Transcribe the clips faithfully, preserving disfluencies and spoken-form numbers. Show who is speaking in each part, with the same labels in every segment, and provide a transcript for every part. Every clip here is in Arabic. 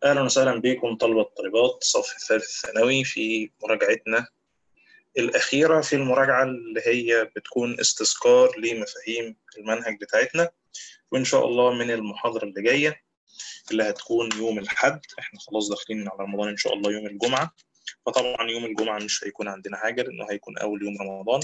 Speaker 1: أهلا وسهلا بكم طلبة طالبات صف الثالث ثانوي في مراجعتنا الأخيرة في المراجعة اللي هي بتكون استذكار لمفاهيم المنهج بتاعتنا. وإن شاء الله من المحاضرة اللي جاية اللي هتكون يوم الأحد، إحنا خلاص داخلين على رمضان إن شاء الله يوم الجمعة، فطبعا يوم الجمعة مش هيكون عندنا حاجة لأنه هيكون أول يوم رمضان.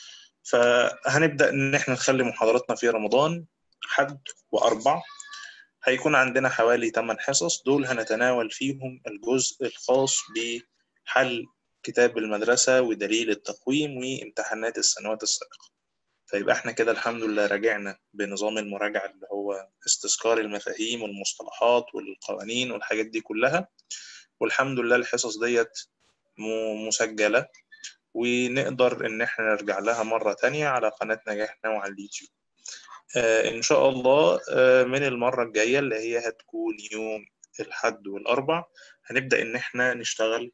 Speaker 1: فهنبدأ إن إحنا نخلي محاضرتنا في رمضان حد وأربع. هيكون عندنا حوالي ثمانية حصص، دول هنتناول فيهم الجزء الخاص بحل كتاب المدرسة ودليل التقويم وامتحانات السنوات السابقة. فيبقى احنا كده الحمد لله راجعنا بنظام المراجعة اللي هو استذكار المفاهيم والمصطلحات والقوانين والحاجات دي كلها، والحمد لله الحصص ديت مسجلة ونقدر ان احنا نرجع لها مرة تانية على قناة نجاح نوع على اليوتيوب. آه إن شاء الله آه من المرة الجاية اللي هي هتكون يوم الحد والأربع هنبدأ إن إحنا نشتغل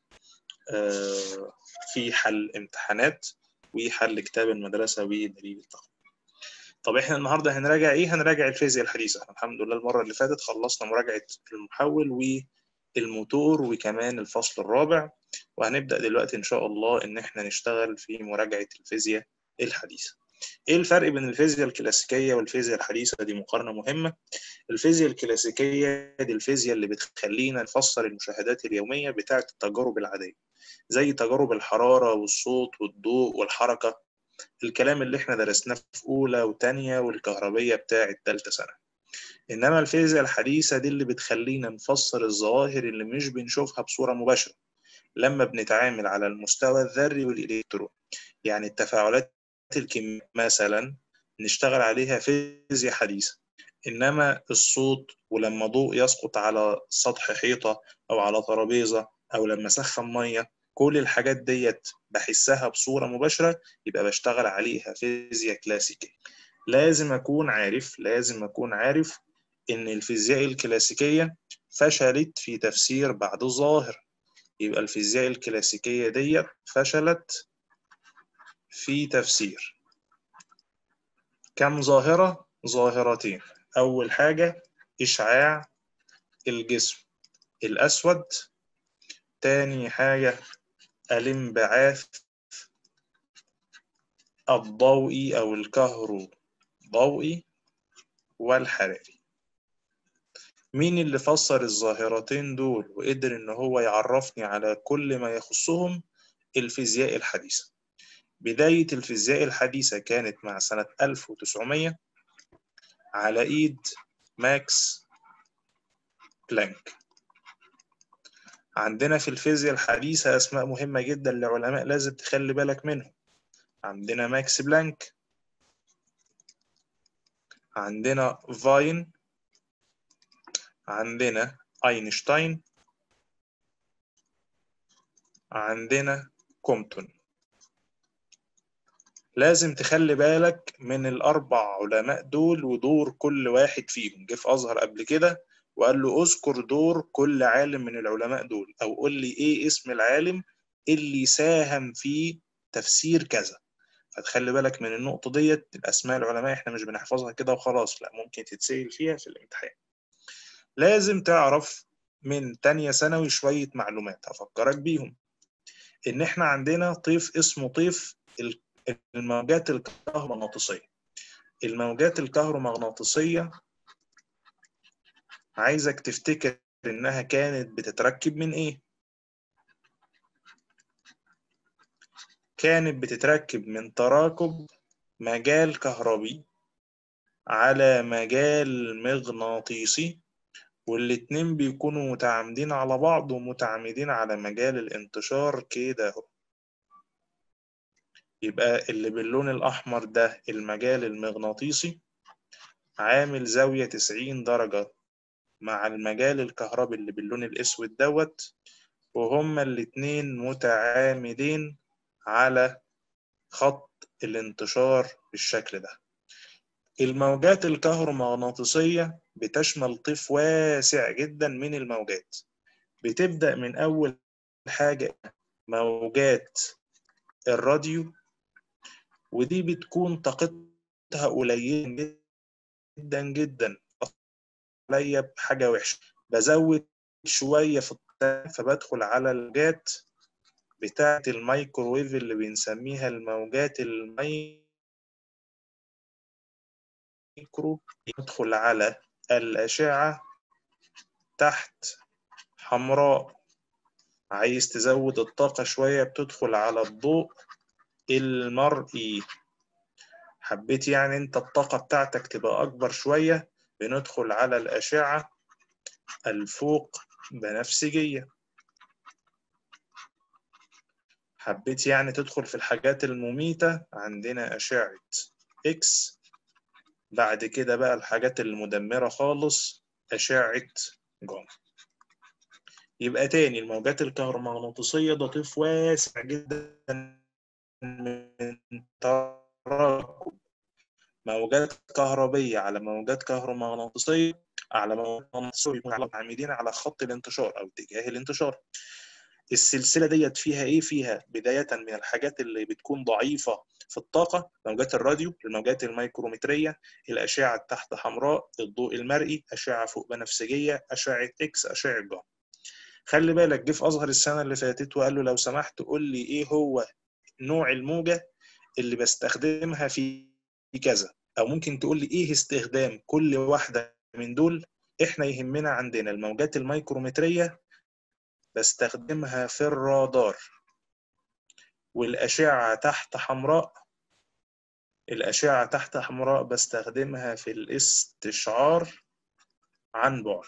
Speaker 1: آه في حل امتحانات وحل كتاب المدرسة ودليل التقويم. طب إحنا النهاردة هنراجع إيه؟ هنراجع الفيزياء الحديثة. الحمد لله المرة اللي فاتت خلصنا مراجعة المحول والموتور وكمان الفصل الرابع، وهنبدأ دلوقتي إن شاء الله إن إحنا نشتغل في مراجعة الفيزياء الحديثة. ايه الفرق بين الفيزياء الكلاسيكيه والفيزياء الحديثه؟ دي مقارنه مهمه. الفيزياء الكلاسيكيه دي الفيزياء اللي بتخلينا نفسر المشاهدات اليوميه بتاعه التجارب العاديه، زي تجارب الحراره والصوت والضوء والحركه، الكلام اللي احنا درسناه في اولى وثانيه والكهربيه بتاعه ثالثه سنه. انما الفيزياء الحديثه دي اللي بتخلينا نفسر الظواهر اللي مش بنشوفها بصوره مباشره لما بنتعامل على المستوى الذري والالكتروني. يعني التفاعلات الكيميائية مثلا نشتغل عليها فيزياء حديثة، إنما الصوت ولما ضوء يسقط على سطح حيطة أو على ترابيزة أو لما سخن مية، كل الحاجات ديت بحسها بصورة مباشرة، يبقى بشتغل عليها فيزياء كلاسيكية. لازم أكون عارف لازم أكون عارف إن الفيزياء الكلاسيكية فشلت في تفسير بعض الظواهر. يبقى الفيزياء الكلاسيكية ديت فشلت في تفسير كم ظاهرة؟ ظاهرتين. أول حاجة إشعاع الجسم الأسود، تاني حاجة الانبعاث الضوئي أو الكهروضوئي والحراري. مين اللي فسر الظاهرتين دول وقدر إن هو يعرفني على كل ما يخصهم؟ الفيزياء الحديثة. بداية الفيزياء الحديثة كانت مع سنة ألف وتسعمية على إيد ماكس بلانك. عندنا في الفيزياء الحديثة أسماء مهمة جدا لعلماء لازم تخلي بالك منهم. عندنا ماكس بلانك، عندنا فاين، عندنا أينشتاين، عندنا كومبتون. لازم تخلي بالك من الأربع علماء دول ودور كل واحد فيهم. جه في أزهر قبل كده وقال له اذكر دور كل عالم من العلماء دول، أو قول لي إيه اسم العالم اللي ساهم في تفسير كذا. فتخلي بالك من النقطة ديت. الأسماء العلماء إحنا مش بنحفظها كده وخلاص، لا، ممكن تتسأل فيها في الامتحان. لازم تعرف من تانية ثانوي شوية معلومات هفكرك بيهم. إن إحنا عندنا طيف اسمه طيف الموجات الكهرومغناطيسية. الموجات الكهرومغناطيسية عايزك تفتكر إنها كانت بتتركب من إيه؟ كانت بتتركب من تراكب مجال كهربي على مجال مغناطيسي، والاتنين بيكونوا متعامدين على بعض ومتعامدين على مجال الانتشار كده اهو. يبقى اللي باللون الأحمر ده المجال المغناطيسي عامل زاوية تسعين درجة مع المجال الكهربي اللي باللون الأسود دوت، وهما الاتنين متعامدين على خط الانتشار بالشكل ده. الموجات الكهرومغناطيسية بتشمل طيف واسع جدا من الموجات، بتبدأ من أول حاجة موجات الراديو، ودي بتكون طاقتها قليلة جدا جدا، عليا بحاجة وحشة بزود شويه في الطاقه، فبدخل على الموجات بتاعه الميكروويف اللي بنسميها الموجات الميكرو. يدخل على الاشعه تحت حمراء. عايز تزود الطاقه شويه بتدخل على الضوء المرئي. حبيت يعني انت الطاقه بتاعتك تبقى اكبر شويه، بندخل على الاشعه الفوق بنفسجيه. حبيت يعني تدخل في الحاجات المميتة، عندنا أشعة إكس. بعد كده بقى الحاجات المدمرة خالص أشعة جاما. يبقى تاني الموجات الكهرومغناطيسية ده طيف واسع جدا من تراكم موجات كهربية على موجات كهرومغناطيسية على موجات مغناطيسية، يكون على عامدين على خط الانتشار أو اتجاه الانتشار. السلسله ديت فيها ايه؟ فيها بدايه من الحاجات اللي بتكون ضعيفه في الطاقه، موجات الراديو، الموجات الميكرومتريه، الاشعه التحت حمراء، الضوء المرئي، اشعه فوق بنفسجيه، اشعه اكس، اشعه جاما. خلي بالك جه في ازهر السنه اللي فاتت وقال له لو سمحت قول لي ايه هو نوع الموجه اللي بستخدمها في كذا، او ممكن تقول لي ايه استخدام كل واحده من دول. احنا يهمنا عندنا الموجات الميكرومتريه بستخدمها في الرادار، والأشعة تحت حمراء الأشعة تحت حمراء بستخدمها في الاستشعار عن بعد.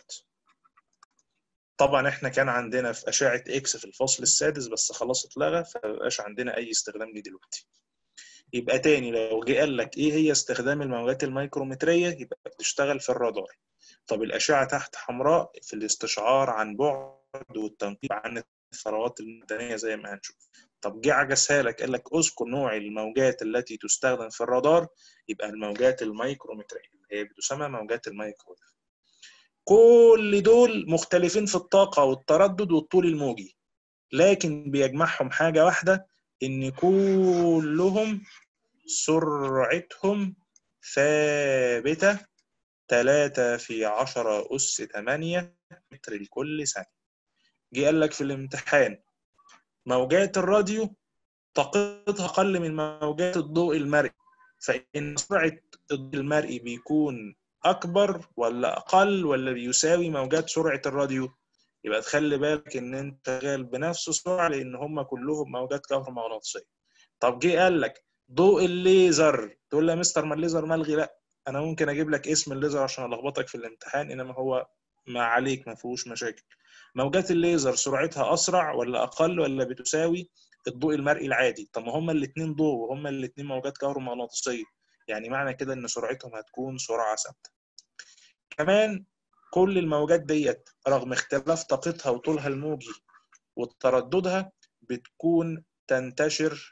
Speaker 1: طبعا احنا كان عندنا في أشعة إكس في الفصل السادس بس خلاص اتلغى، فمبقاش عندنا أي استخدام ليه دلوقتي. يبقى تاني لو جه قال لك إيه هي استخدام الموجات الميكرومترية يبقى بتشتغل في الرادار. طب الأشعة تحت حمراء في الاستشعار عن بعد والتنقيب عن الثروات المدنية زي ما هنشوف. طب جه عجزها لك قال لك اذكر نوع الموجات التي تستخدم في الرادار، يبقى الموجات الميكرومترية اللي هي بتسمى موجات الميكروويف. كل دول مختلفين في الطاقة والتردد والطول الموجي، لكن بيجمعهم حاجة واحدة، إن كلهم سرعتهم ثابتة ثلاثة في عشرة أس ثمانية متر لكل ثانية. جه قال لك في الامتحان موجات الراديو طاقتها أقل من موجات الضوء المرئي، فإن سرعة الضوء المرئي بيكون أكبر ولا أقل ولا بيساوي موجات سرعة الراديو؟ يبقى تخلي بالك إن أنت شغال بنفس السرعة لأن هم كلهم موجات كهرومغناطيسية. طب جه قال لك ضوء الليزر، تقول لي يا مستر ما الليزر ملغي. لا، أنا ممكن أجيب لك اسم الليزر عشان ألخبطك في الامتحان، إنما هو ما عليك ما فيهوش مشاكل. موجات الليزر سرعتها أسرع ولا أقل ولا بتساوي الضوء المرئي العادي؟ طب ما هما الاثنين ضوء وهما الاثنين موجات كهرومغناطيسيه، يعني معنى كده ان سرعتهم هتكون سرعه ثابته. كمان كل الموجات ديت رغم اختلاف طاقتها وطولها الموجي وترددها بتكون تنتشر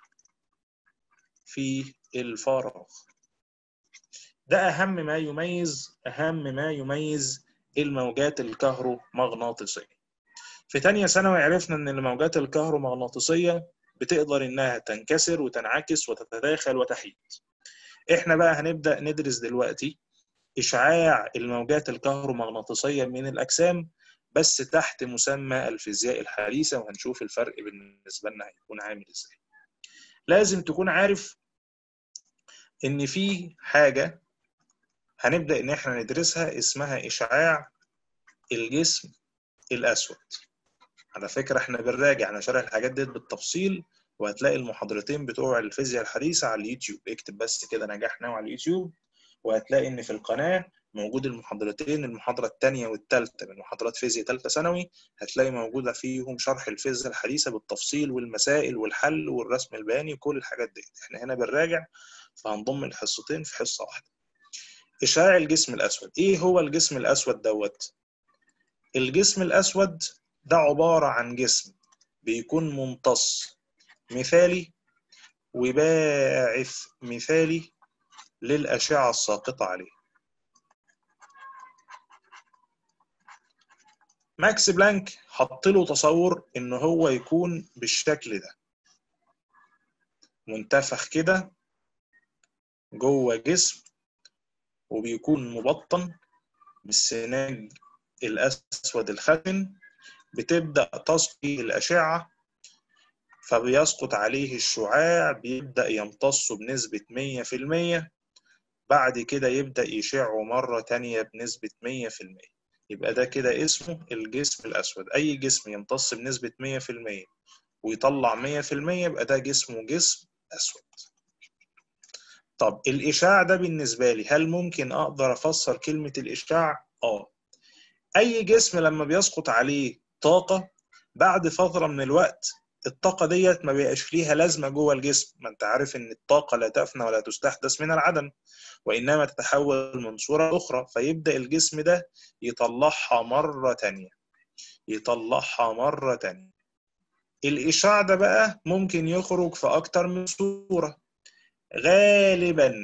Speaker 1: في الفراغ. ده اهم ما يميز اهم ما يميز الموجات الكهرومغناطيسيه. في تانية ثانوي عرفنا ان الموجات الكهرومغناطيسيه بتقدر انها تنكسر وتنعكس وتتداخل وتحيد. احنا بقى هنبدأ ندرس دلوقتي اشعاع الموجات الكهرومغناطيسية من الاجسام بس تحت مسمى الفيزياء الحديثة، وهنشوف الفرق بالنسبة لنا هيكون عامل ازاي. لازم تكون عارف ان في حاجة هنبدأ ان احنا ندرسها اسمها اشعاع الجسم الاسود. على فكرة احنا بنراجع انا شارح الحاجات دي بالتفصيل، وهتلاقي المحاضرتين بتوع الفيزياء الحديثة على اليوتيوب. اكتب بس كده نجاح ناوي على اليوتيوب وهتلاقي ان في القناة موجود المحاضرتين، المحاضرة الثانية والثالثة من محاضرات فيزياء ثالثة ثانوي، هتلاقي موجودة فيهم شرح الفيزياء الحديثة بالتفصيل والمسائل والحل والرسم البياني وكل الحاجات دي. احنا هنا بنراجع فهنضم الحصتين في حصة واحدة. اشعاع الجسم الاسود. ايه هو الجسم الاسود دوت؟ الجسم الاسود ده عبارة عن جسم بيكون ممتص مثالي وباعث مثالي للأشعة الساقطة عليه. ماكس بلانك حط له تصور إن هو يكون بالشكل ده، منتفخ كده جوه جسم وبيكون مبطن بالسناج الأسود الخشن بتبدأ تسقي الأشعة، فبيسقط عليه الشعاع، بيبدأ يمتصه بنسبة مية في المية، بعد كده يبدأ يشعه مرة تانية بنسبة مية في المية. يبقى ده كده اسمه الجسم الأسود. أي جسم يمتص بنسبة مية في المية ويطلع مية في المية يبقى ده جسمه جسم أسود. طب الإشعاع ده بالنسبة لي، هل ممكن أقدر أفسر كلمة الإشعاع؟ آه. أي جسم لما بيسقط عليه طاقة بعد فترة من الوقت، الطاقة ديت ما بيبقاش ليها لازمة جوه الجسم. ما أنت عارف إن الطاقة لا تفنى ولا تستحدث من العدم، وإنما تتحول من صورة أخرى، فيبدأ الجسم ده يطلعها مرة تانية، يطلعها مرة تانية. الإشعاع ده بقى ممكن يخرج في أكتر من صورة. غالبا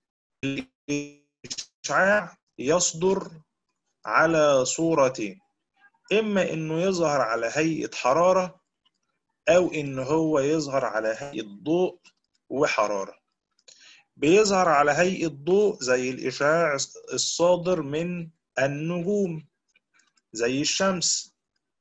Speaker 1: الإشعاع يصدر على صورتين، إما إنه يظهر على هيئة حرارة، أو إن هو يظهر على هيئة ضوء وحرارة. بيظهر على هيئة ضوء زي الإشعاع الصادر من النجوم زي الشمس.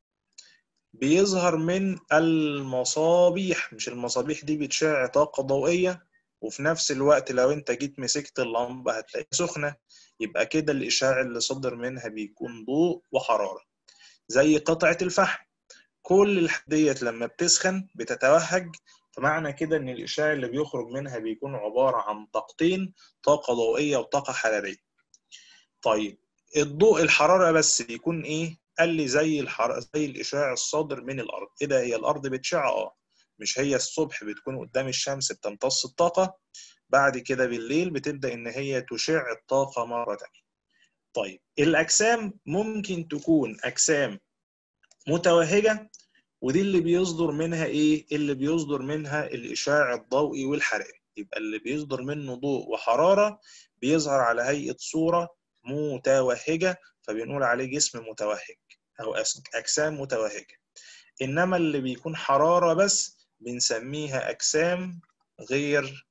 Speaker 1: بيظهر من المصابيح، مش المصابيح دي بتشع طاقة ضوئية، وفي نفس الوقت لو انت جيت مسكت اللمبة هتلاقيها سخنة، يبقى كده الإشعاع اللي صدر منها بيكون ضوء وحرارة. زي قطعة الفحم، كل الحدية لما بتسخن بتتوهج، فمعنى كده ان الإشعاع اللي بيخرج منها بيكون عبارة عن طاقتين، طاقة ضوئية وطاقة حرارية. طيب الضوء الحرارة بس بيكون ايه؟ قال لي زي الحر... زي الإشعاع الصادر من الأرض. ايه ده؟ هي الأرض بتشع؟ اه. مش هي الصبح بتكون قدام الشمس بتمتص الطاقة، بعد كده بالليل بتبدأ ان هي تشع الطاقة مرة تانية. طيب الأجسام ممكن تكون أجسام متوهجة، ودي اللي بيصدر منها ايه؟ اللي بيصدر منها الإشعاع الضوئي والحراري. يبقى اللي بيصدر منه ضوء وحرارة بيظهر على هيئة صورة متوهجة، فبنقول عليه جسم متوهج أو أجسام متوهجة. إنما اللي بيكون حرارة بس بنسميها أجسام غير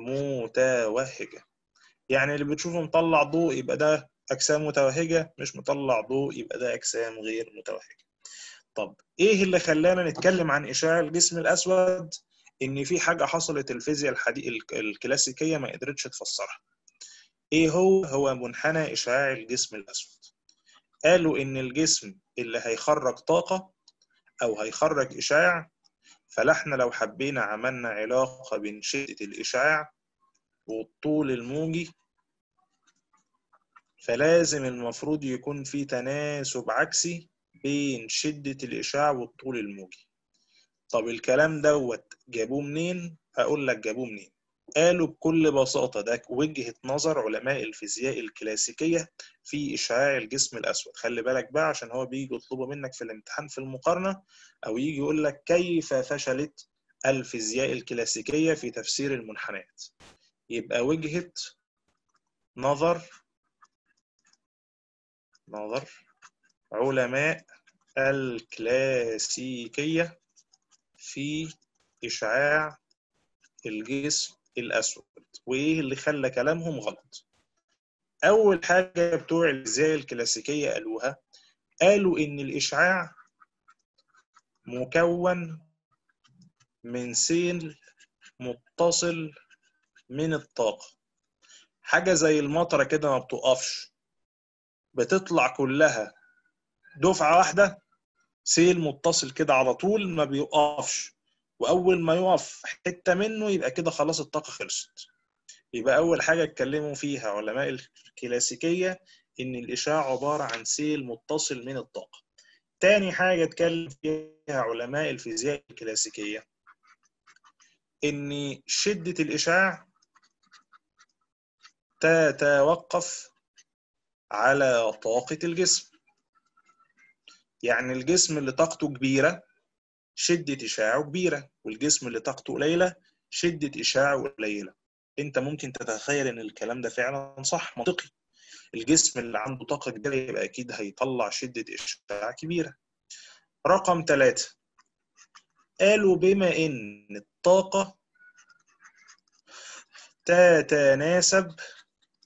Speaker 1: متوهجة. يعني اللي بتشوفه مطلع ضوء يبقى ده أجسام متوهجة، مش مطلع ضوء يبقى ده أجسام غير متوهجة. طب ايه اللي خلانا نتكلم عن اشعاع الجسم الاسود؟ ان في حاجه حصلت الفيزياء الحديثه الكلاسيكيه ما قدرتش تفسرها. ايه هو هو منحنى اشعاع الجسم الاسود. قالوا ان الجسم اللي هيخرج طاقه او هيخرج اشعاع، فاحنا لو حبينا عملنا علاقه بين شده الاشعاع والطول الموجي، فلازم المفروض يكون في تناسب عكسي بين شده الاشعاع والطول الموجي. طب الكلام دوت جابوه منين؟ هقول لك جابوه منين. قالوا بكل بساطة ده وجهة نظر علماء الفيزياء الكلاسيكية في إشعاع الجسم الأسود. خلي بالك بقى عشان هو بيجي يطلبوا منك في الامتحان في المقارنة، أو يجي يقول لك كيف فشلت الفيزياء الكلاسيكية في تفسير المنحنيات. يبقى وجهة نظر نظر علماء الكلاسيكية في إشعاع الجسم الأسود. وإيه اللي خلى كلامهم غلط؟ أول حاجة بتوع الفيزياء الكلاسيكية قالوها، قالوا إن الإشعاع مكون من سيل متصل من الطاقة. حاجة زي المطرة كده ما بتقفش، بتطلع كلها دفعة واحدة، سيل متصل كده على طول ما بيقفش، وأول ما يقف حتة منه يبقى كده خلاص الطاقة خلصت. يبقى أول حاجة اتكلموا فيها علماء الكلاسيكية إن الإشعاع عبارة عن سيل متصل من الطاقة. تاني حاجة اتكلم فيها علماء الفيزياء الكلاسيكية إن شدة الإشعاع تتوقف على طاقة الجسم. يعني الجسم اللي طاقته كبيرة شدة إشعاعه كبيرة، والجسم اللي طاقته قليلة شدة إشعاعه قليلة. أنت ممكن تتخيل إن الكلام ده فعلا صح، منطقي. الجسم اللي عنده طاقة كبيرة يبقى أكيد هيطلع شدة إشعاع كبيرة. رقم ثلاثة، قالوا بما إن الطاقة تتناسب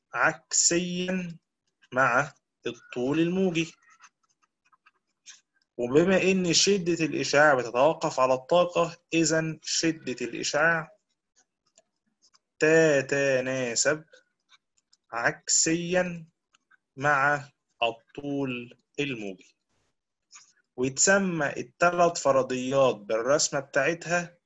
Speaker 1: عكسيا مع الطول الموجي، وبما إن شدة الإشعاع بتتوقف على الطاقة، إذا شدة الإشعاع تتناسب عكسيا مع الطول الموجي. ويتسمى الثلاث فرضيات بالرسمة بتاعتها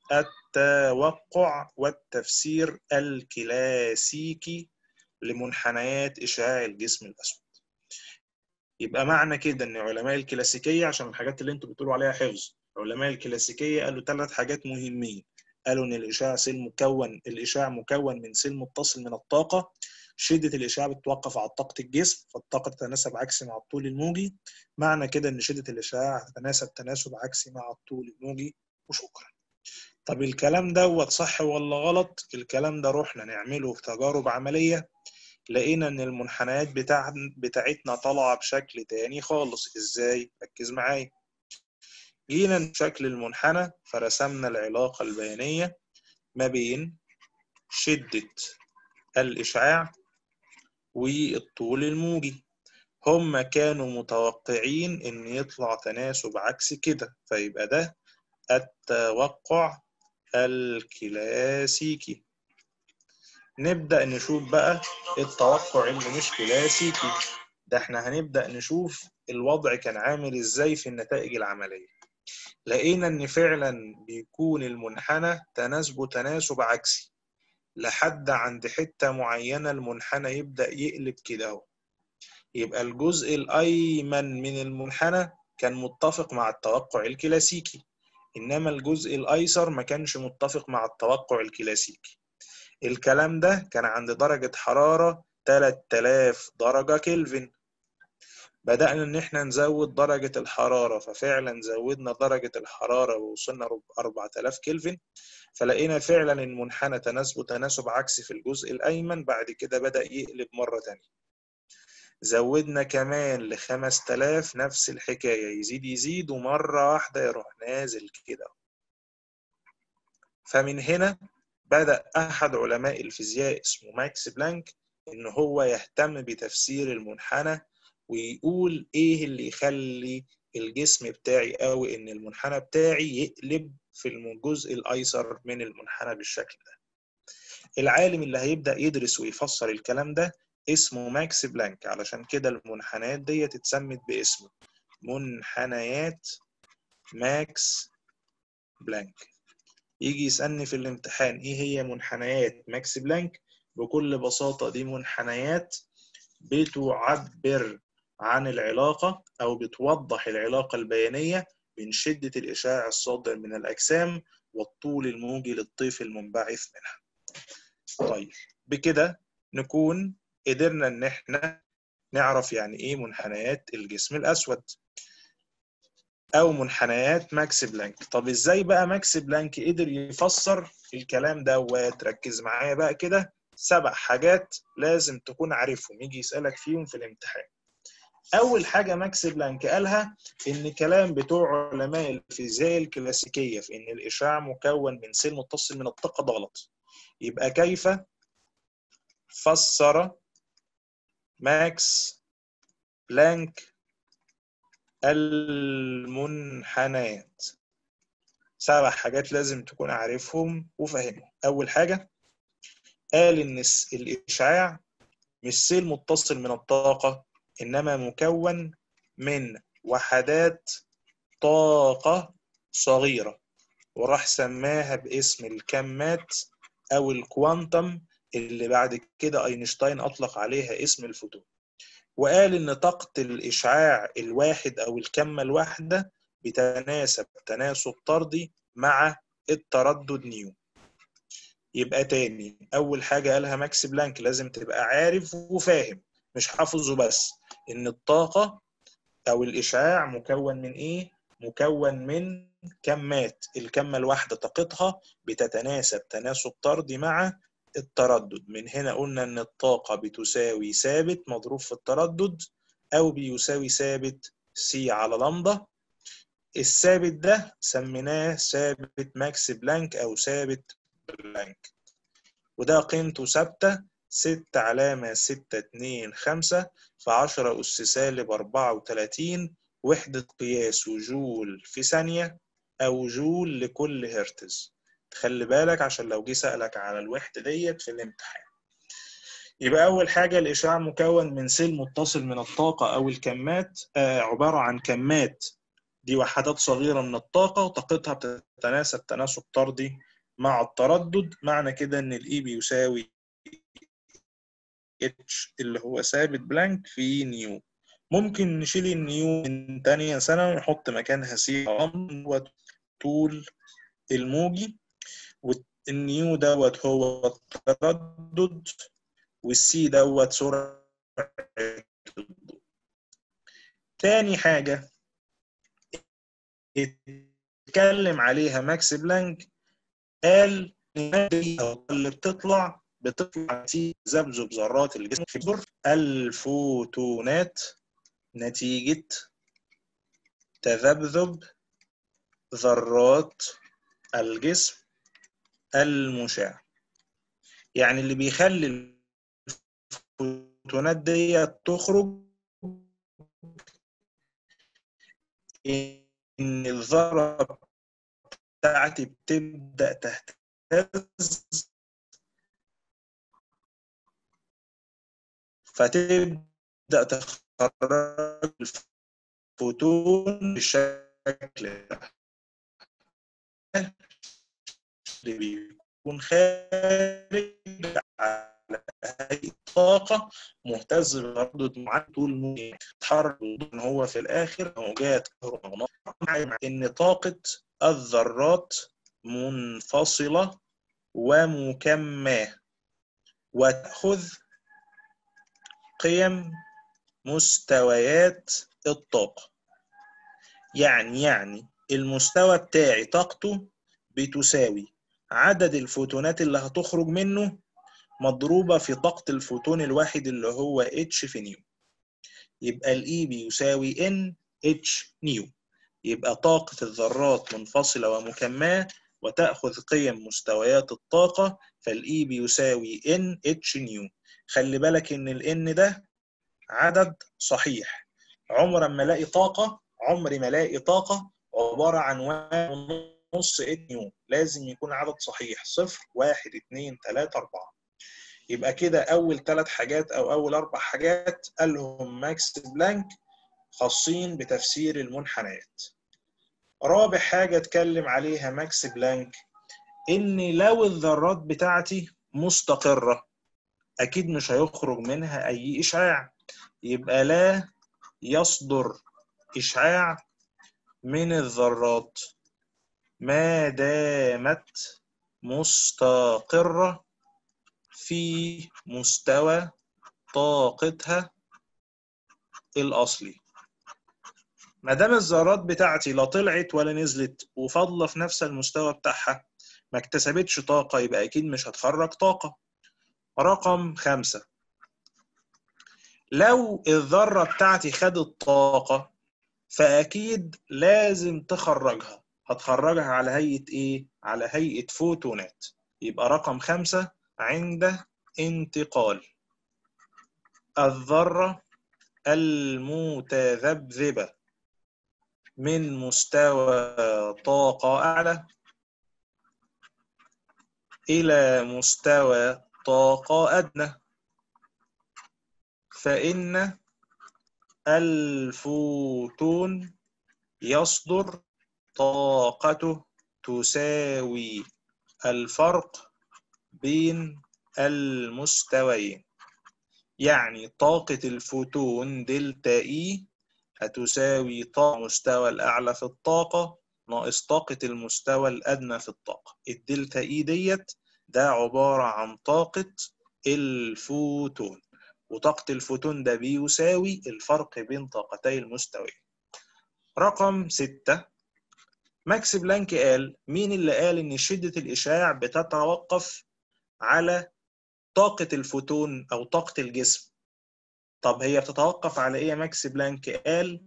Speaker 1: التوقع والتفسير الكلاسيكي لمنحنيات إشعاع الجسم الأسود. يبقى معنى كده إن علماء الكلاسيكية، عشان الحاجات اللي انتوا بتقولوا عليها حفظ، علماء الكلاسيكية قالوا ثلاث حاجات مهمين. قالوا إن الإشعاع سيل مكون الإشعاع مكون من سيل متصل من الطاقة. شدة الإشعاع بتتوقف على طاقة الجسم، فالطاقة تتناسب عكسي مع الطول الموجي. معنى كده إن شدة الإشعاع تتناسب تناسب عكسي مع الطول الموجي. وشكرا. طب الكلام دوت صح ولا غلط؟ الكلام ده رحنا نعمله في تجارب عملية، لقينا إن المنحنيات بتاع بتاعتنا طالعة بشكل تاني خالص. إزاي؟ ركز معايا. جينا نشكل المنحنى فرسمنا العلاقة البيانية ما بين شدة الإشعاع والطول الموجي. هم كانوا متوقعين إن يطلع تناسب عكسي كده، فيبقى ده التوقع الكلاسيكي. نبدأ نشوف بقى التوقع اللي مش كلاسيكي ده. احنا هنبدأ نشوف الوضع كان عامل ازاي في النتائج العملية. لقينا ان فعلا بيكون المنحنى تناسبه تناسب عكسي لحد عند حتة معينة المنحنى يبدأ يقلب كده اهو. يبقى الجزء الأيمن من المنحنى كان متفق مع التوقع الكلاسيكي، إنما الجزء الأيسر ما كانش متفق مع التوقع الكلاسيكي. الكلام ده كان عند درجة حرارة ثلاثة آلاف درجة كلفن. بدأنا إن إحنا نزود درجة الحرارة، ففعلا زودنا درجة الحرارة ووصلنا أربعة آلاف كلفن. فلقينا فعلا المنحنى تناسبه تناسب عكسي في الجزء الأيمن. بعد كده بدأ يقلب مرة تانية. زودنا كمان ل خمسة آلاف، نفس الحكاية، يزيد يزيد ومرة واحدة يروح نازل كده. فمن هنا بدأ أحد علماء الفيزياء اسمه ماكس بلانك إن هو يهتم بتفسير المنحنى ويقول إيه اللي يخلي الجسم بتاعي أو إن المنحنى بتاعي يقلب في الجزء الأيسر من المنحنى بالشكل ده. العالم اللي هيبدأ يدرس ويفسر الكلام ده اسمه ماكس بلانك، علشان كده المنحنيات دي اتسمت باسمه، منحنيات ماكس بلانك. يجي يسألني في الامتحان ايه هي منحنيات ماكس بلانك؟ بكل بساطة دي منحنيات بتعبر عن العلاقة أو بتوضح العلاقة البيانية بين شدة الإشعاع الصادر من الأجسام والطول الموجي للطيف المنبعث منها. طيب بكده نكون قدرنا إن احنا نعرف يعني إيه منحنيات الجسم الأسود أو منحنيات ماكس بلانك. طب إزاي بقى ماكس بلانك قدر يفسر الكلام ده؟ وتركز معايا بقى كده، سبع حاجات لازم تكون عارفهم يجي يسألك فيهم في الامتحان. أول حاجة ماكس بلانك قالها إن كلام بتوع علماء الفيزياء الكلاسيكية في إن الإشعاع مكون من سيل متصل من الطاقة ده غلط. يبقى كيف فسر ماكس بلانك المنحنيات؟ سبع حاجات لازم تكون عارفهم وفاهمهم. أول حاجة قال إن الإشعاع مش سيل متصل من الطاقة، إنما مكون من وحدات طاقة صغيرة، وراح سماها باسم الكمات أو الكوانتم، اللي بعد كده أينشتاين أطلق عليها اسم الفوتون. وقال إن طاقة الإشعاع الواحد أو الكمة الواحدة بتناسب تناسب طردي مع التردد نيو. يبقى تاني أول حاجة قالها ماكس بلانك لازم تبقى عارف وفاهم، مش حافظه بس، إن الطاقة أو الإشعاع مكون من إيه؟ مكون من كمات. الكمة الواحدة طاقتها بتتناسب تناسب طردي مع التردد. من هنا قلنا إن الطاقة بتساوي ثابت مضروب في التردد، أو بيساوي ثابت سي على لمدة. الثابت ده سميناه ثابت ماكس بلانك أو ثابت بلانك، وده قيمته ثابتة ستة علامة ستة اتنين خمسة في عشرة أس سالب أربعة وتلاتين وحدة قياسه جول في ثانية أو جول لكل هرتز. تخلي بالك عشان لو جه سألك على الوحدة ديت في الامتحان. يبقى أول حاجة الإشعاع مكون من سيل متصل من الطاقة أو الكمات، آه عبارة عن كمات، دي وحدات صغيرة من الطاقة وطاقتها بتتناسب تناسب طردي مع التردد. معنى كده إن الإي بيساوي اتش اللي هو ثابت بلانك في نيو. ممكن نشيل النيو من تانية سنة ونحط مكانها سي هو طول الموجي، والنيو دوت هو التردد، والسي دوت سرعة الضوء. تاني حاجة اتكلم عليها ماكس بلانك، قال اللي بتطلع بتطلع نتيجة تذبذب ذرات الجسم في الفوتونات نتيجة تذبذب ذرات الجسم المشع. يعني اللي بيخلي الفوتونات دي تخرج ان الذرة بتاعتي بتبدأ تهتز، فتبدأ تخرج الفوتون بالشكل ده اللي بيكون خارج على هيئة طاقة مهتز بتردد معين طول الموجة، تحرك ان هو في الاخر موجات كهرومغناطيسية، ان طاقة الذرات منفصلة ومكماة وتأخذ قيم مستويات الطاقة. يعني يعني المستوى بتاعي طاقته بتساوي عدد الفوتونات اللي هتخرج منه مضروبة في طاقة الفوتون الواحد اللي هو اتش في نيو. يبقى الاي بيساوي ان اتش نيو. يبقى طاقة الذرات منفصلة ومكماة وتأخذ قيم مستويات الطاقة، فالاي بيساوي ان اتش نيو. خلي بالك ان الان ده عدد صحيح. عمر ما الاقي طاقة عمري ما الاقي طاقة عبارة عن واحد ونص نيو، لازم يكون عدد صحيح، صفر واحد اتنين تلاتة أربعة. يبقى كده أول ثلاث حاجات أو أول أربع حاجات قالهم ماكس بلانك خاصين بتفسير المنحنيات. رابع حاجة اتكلم عليها ماكس بلانك إن لو الذرات بتاعتي مستقرة أكيد مش هيخرج منها أي إشعاع، يبقى لا يصدر إشعاع من الذرات ما دامت مستقرة في مستوى طاقتها الأصلي. ما دام الذرات بتاعتي لا طلعت ولا نزلت وفاضلة في نفس المستوى بتاعها ما اكتسبتش طاقة، يبقى أكيد مش هتخرج طاقة. رقم خمسة، لو الذرة بتاعتي خدت طاقة فأكيد لازم تخرجها. هتخرجها على هيئة إيه؟ على هيئة فوتونات. يبقى رقم خمسة عند انتقال الذرة المتذبذبة من مستوى طاقة أعلى إلى مستوى طاقة أدنى، فإن الفوتون يصدر طاقته تساوي الفرق بين المستويين. يعني طاقة الفوتون دلتا إي هتساوي طاقة المستوى الأعلى في الطاقة ناقص طاقة المستوى الأدنى في الطاقة. الدلتا إي ديت ده عبارة عن طاقة الفوتون، وطاقة الفوتون ده بيساوي الفرق بين طاقتي المستويين. رقم ستة، ماكس بلانك قال، مين اللي قال إن شدة الإشعاع بتتوقف على طاقة الفوتون أو طاقة الجسم؟ طب هي بتتوقف على إيه يا ماكس بلانك؟ قال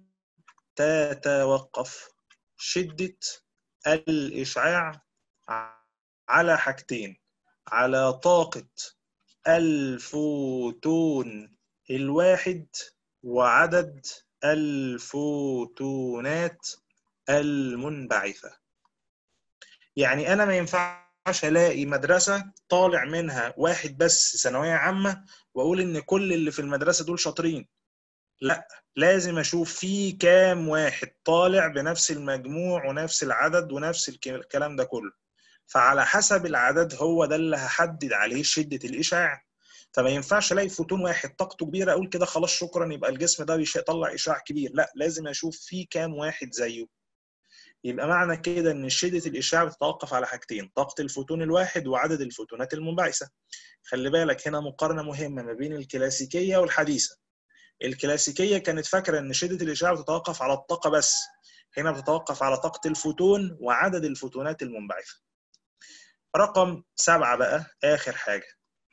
Speaker 1: تتوقف شدة الإشعاع على حاجتين، على طاقة الفوتون الواحد وعدد الفوتونات المنبعثة. يعني أنا ما ينفعش ألاقي مدرسة طالع منها واحد بس ثانوية عامة وأقول إن كل اللي في المدرسة دول شاطرين. لا، لازم أشوف في كام واحد طالع بنفس المجموع ونفس العدد ونفس الكلام ده كله. فعلى حسب العدد هو ده اللي هحدد عليه شدة الإشعاع. فما ينفعش الاقي فوتون واحد طاقته كبيره اقول كده خلاص شكرا يبقى الجسم ده بيطلع اشعاع كبير. لا، لازم اشوف فيه كام واحد زيه. يبقى معنى كده ان شده الاشعاع بتتوقف على حاجتين: طاقه الفوتون الواحد وعدد الفوتونات المنبعثه. خلي بالك هنا مقارنه مهمه ما بين الكلاسيكيه والحديثه. الكلاسيكيه كانت فاكره ان شده الاشعاع بتتوقف على الطاقه بس، هنا بتتوقف على طاقه الفوتون وعدد الفوتونات المنبعثه. رقم سبعة بقى آخر حاجة: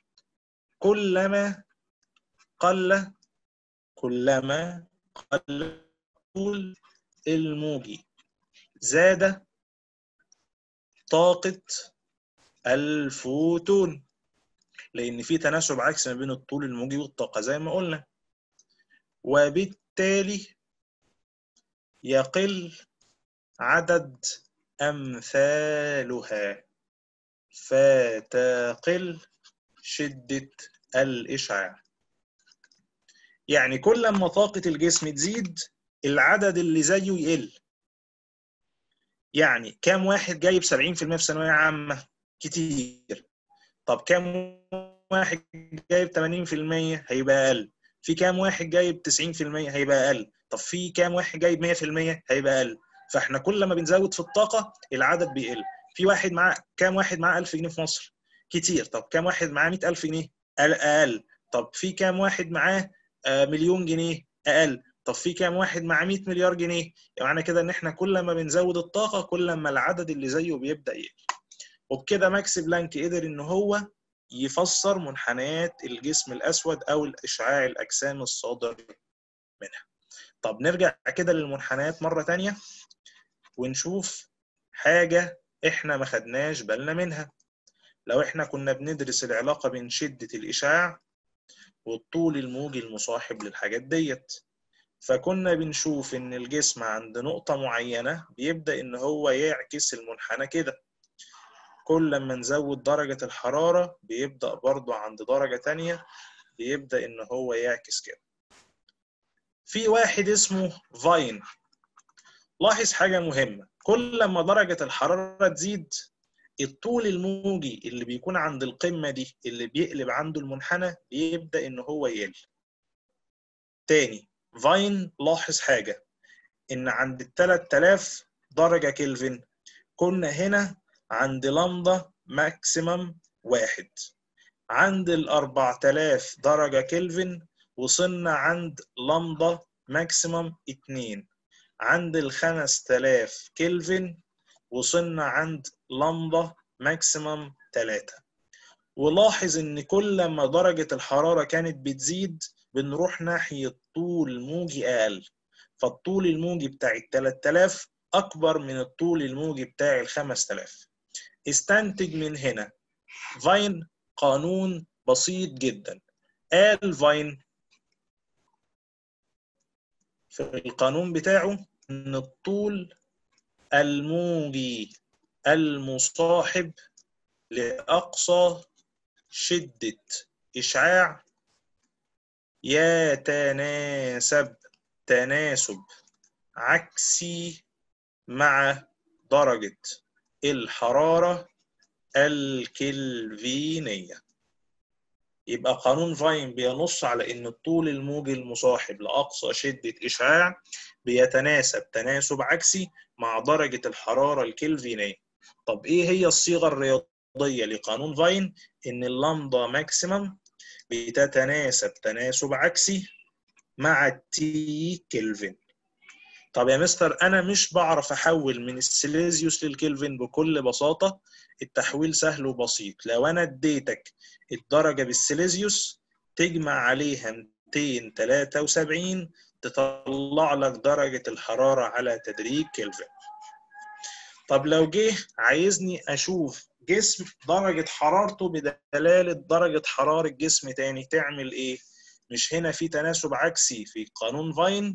Speaker 1: كلما قل كلما قل الطول الموجي زاد طاقة الفوتون، لأن في تناسب عكسي ما بين الطول الموجي والطاقة زي ما قلنا، وبالتالي يقل عدد أمثالها فتقل شدة الإشعاع. يعني كل ما طاقة الجسم تزيد العدد اللي زيه يقل. يعني كام واحد جايب سبعين في المية في ثانوية عامة؟ كتير. طب كام واحد جايب ثمانين في المية؟ هيبقى أقل. في كام واحد جايب تسعين في المية؟ هيبقى أقل. طب في كام واحد جايب مية في المية؟ هيبقى أقل. فاحنا كل ما بنزود في الطاقة العدد بيقل. في واحد معاه كام واحد معاه ألف جنيه في مصر؟ كتير. طب كام واحد معاه مئة ألف جنيه؟ أقل. طب في كام واحد معاه مليون جنيه؟ أقل. طب في كام واحد مع مئة مليار جنيه؟ يعني معنى كده ان احنا كل ما بنزود الطاقه كل ما العدد اللي زيه بيبدا يقل. وبكده ماكس بلانك قدر ان هو يفسر منحنيات الجسم الاسود او الاشعاع الاجسام الصادر منها. طب نرجع كده للمنحنيات مره ثانيه ونشوف حاجه احنا ما خدناش بالنا منها. لو احنا كنا بندرس العلاقه بين شده الاشعاع والطول الموجي المصاحب للحاجات ديت، فكنا بنشوف ان الجسم عند نقطة معينة بيبدأ ان هو يعكس المنحنى كده. كل ما نزود درجة الحرارة بيبدأ برضو عند درجة تانية بيبدأ ان هو يعكس كده. في واحد اسمه فاين لاحظ حاجة مهمة: كل ما درجة الحرارة تزيد الطول الموجي اللي بيكون عند القمة دي اللي بيقلب عنده المنحنى بيبدأ ان هو يقل. تاني فاين لاحظ حاجة: ان عند ال ثلاثة آلاف درجة كلفن كنا هنا عند لمدة ماكسيمم واحد، عند ال أربعة آلاف درجة كلفن وصلنا عند لمدة ماكسيمم اتنين، عند ال خمسة آلاف كلفن وصلنا عند لمدة ماكسيمم تلاتة. ولاحظ ان كل ما درجة الحرارة كانت بتزيد بنروح ناحية طول موجي اقل، فالطول الموجي بتاع ال ثلاثة آلاف اكبر من الطول الموجي بتاع ال خمسة آلاف. استنتج من هنا فاين قانون بسيط جدا. قال فاين في القانون بتاعه ان الطول الموجي المصاحب لاقصى شدة اشعاع يتناسب تناسب عكسي مع درجة الحرارة الكلفينية. يبقى قانون فاين بينص على ان الطول الموجي المصاحب لاقصى شدة اشعاع بيتناسب تناسب عكسي مع درجة الحرارة الكلفينية. طب ايه هي الصيغة الرياضية لقانون فاين؟ ان اللامدا ماكسيمم بتتناسب تناسب عكسي مع التي كلفن. طب يا مستر انا مش بعرف احول من السيليزيوس للكلفن بكل بساطه. التحويل سهل وبسيط. لو انا اديتك الدرجه بالسيليزيوس تجمع عليها مئتين وثلاثة وسبعين تطلع لك درجه الحراره على تدريج كلفن. طب لو جه عايزني اشوف جسم درجه حرارته بدلاله درجه حراره جسم تاني تعمل ايه؟ مش هنا في تناسب عكسي في قانون فاين؟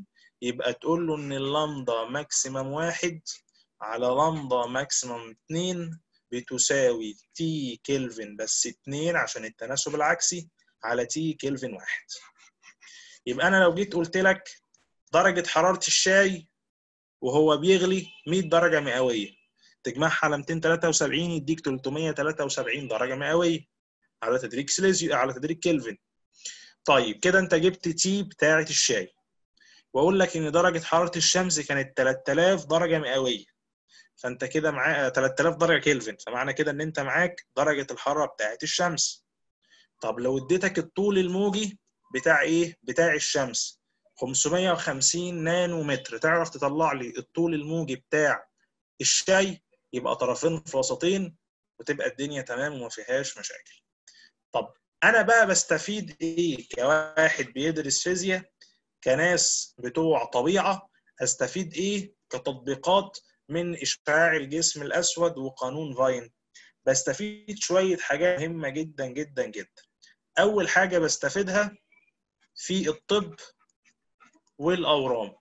Speaker 1: يبقى تقول له ان اللامدا ماكسيمم واحد على لامدا ماكسيمم اتنين بتساوي تي كلفن بس اتنين عشان التناسب العكسي على تي كلفن واحد. يبقى انا لو جيت قلت لك درجة حرارة الشاي وهو بيغلي مية درجة مئوية، تجمعها على ميتين وتلاتة وسبعين يديك تلتمية وتلاتة وسبعين درجة مئوية على تدريج سيليزيوس على تدريج كلفن. طيب كده انت جبت تي بتاعة الشاي، واقول لك ان درجة حرارة الشمس كانت تلات آلاف درجة مئوية، فانت كده معاك تلات آلاف درجة كلفن، فمعنى كده ان انت معاك درجة الحرارة بتاعة الشمس. طب لو اديتك الطول الموجي بتاع ايه؟ بتاع الشمس خمسمية وخمسين نانو متر، تعرف تطلع لي الطول الموجي بتاع الشاي؟ يبقى طرفين في وسطين وتبقى الدنيا تمام وما فيهاش مشاكل. طب انا بقى بستفيد ايه كواحد بيدرس فيزياء، كناس بتوع طبيعة، استفيد ايه كتطبيقات من اشعاع الجسم الاسود وقانون فاين؟ بستفيد شوية حاجات مهمة جدا جدا جدا. اول حاجة بستفيدها في الطب والاورام،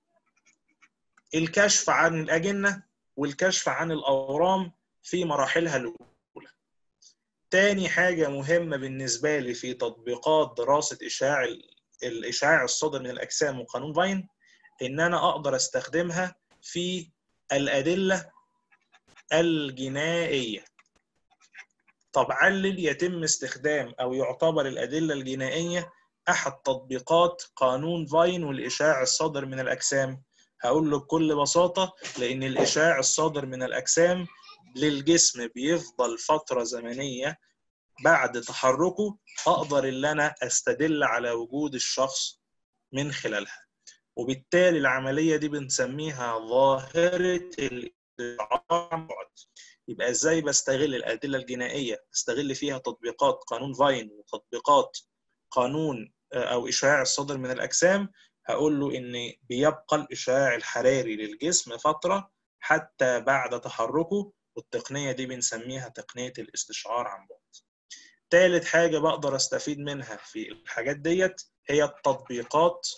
Speaker 1: الكشف عن الاجنة والكشف عن الاورام في مراحلها الاولى. تاني حاجة مهمة بالنسبة لي في تطبيقات دراسة اشعاع الاشعاع الصادر من الاجسام وقانون فاين، ان انا اقدر استخدمها في الادله الجنائيه. طب علل يتم استخدام او يعتبر الادله الجنائيه احد تطبيقات قانون فاين والاشعاع الصادر من الاجسام؟ هقول له بكل بساطه لان الاشعاع الصادر من الاجسام للجسم بيفضل فتره زمنيه بعد تحركه اقدر ان انا استدل على وجود الشخص من خلالها، وبالتالي العملية دي بنسميها ظاهرة الاستشعار عن بعد. يبقى ازاي بستغل الأدلة الجنائية؟ بستغل فيها تطبيقات قانون فاين وتطبيقات قانون أو إشعاع الصادر من الأجسام. هقول له إن بيبقى الإشعاع الحراري للجسم فترة حتى بعد تحركه، والتقنية دي بنسميها تقنية الاستشعار عن بعد. ثالث حاجة بقدر استفيد منها في الحاجات ديت هي التطبيقات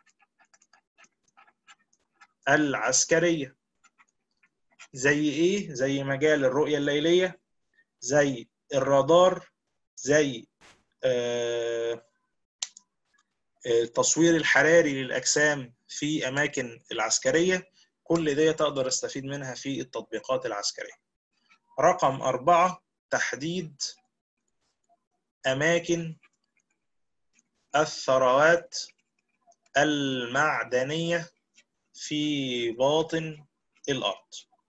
Speaker 1: العسكرية. زي ايه؟ زي مجال الرؤية الليلية، زي الرادار، زي آه التصوير الحراري للأجسام في أماكن العسكرية. كل دي تقدر استفيد منها في التطبيقات العسكرية. رقم أربعة، تحديد أماكن الثروات المعدنية في باطن الأرض،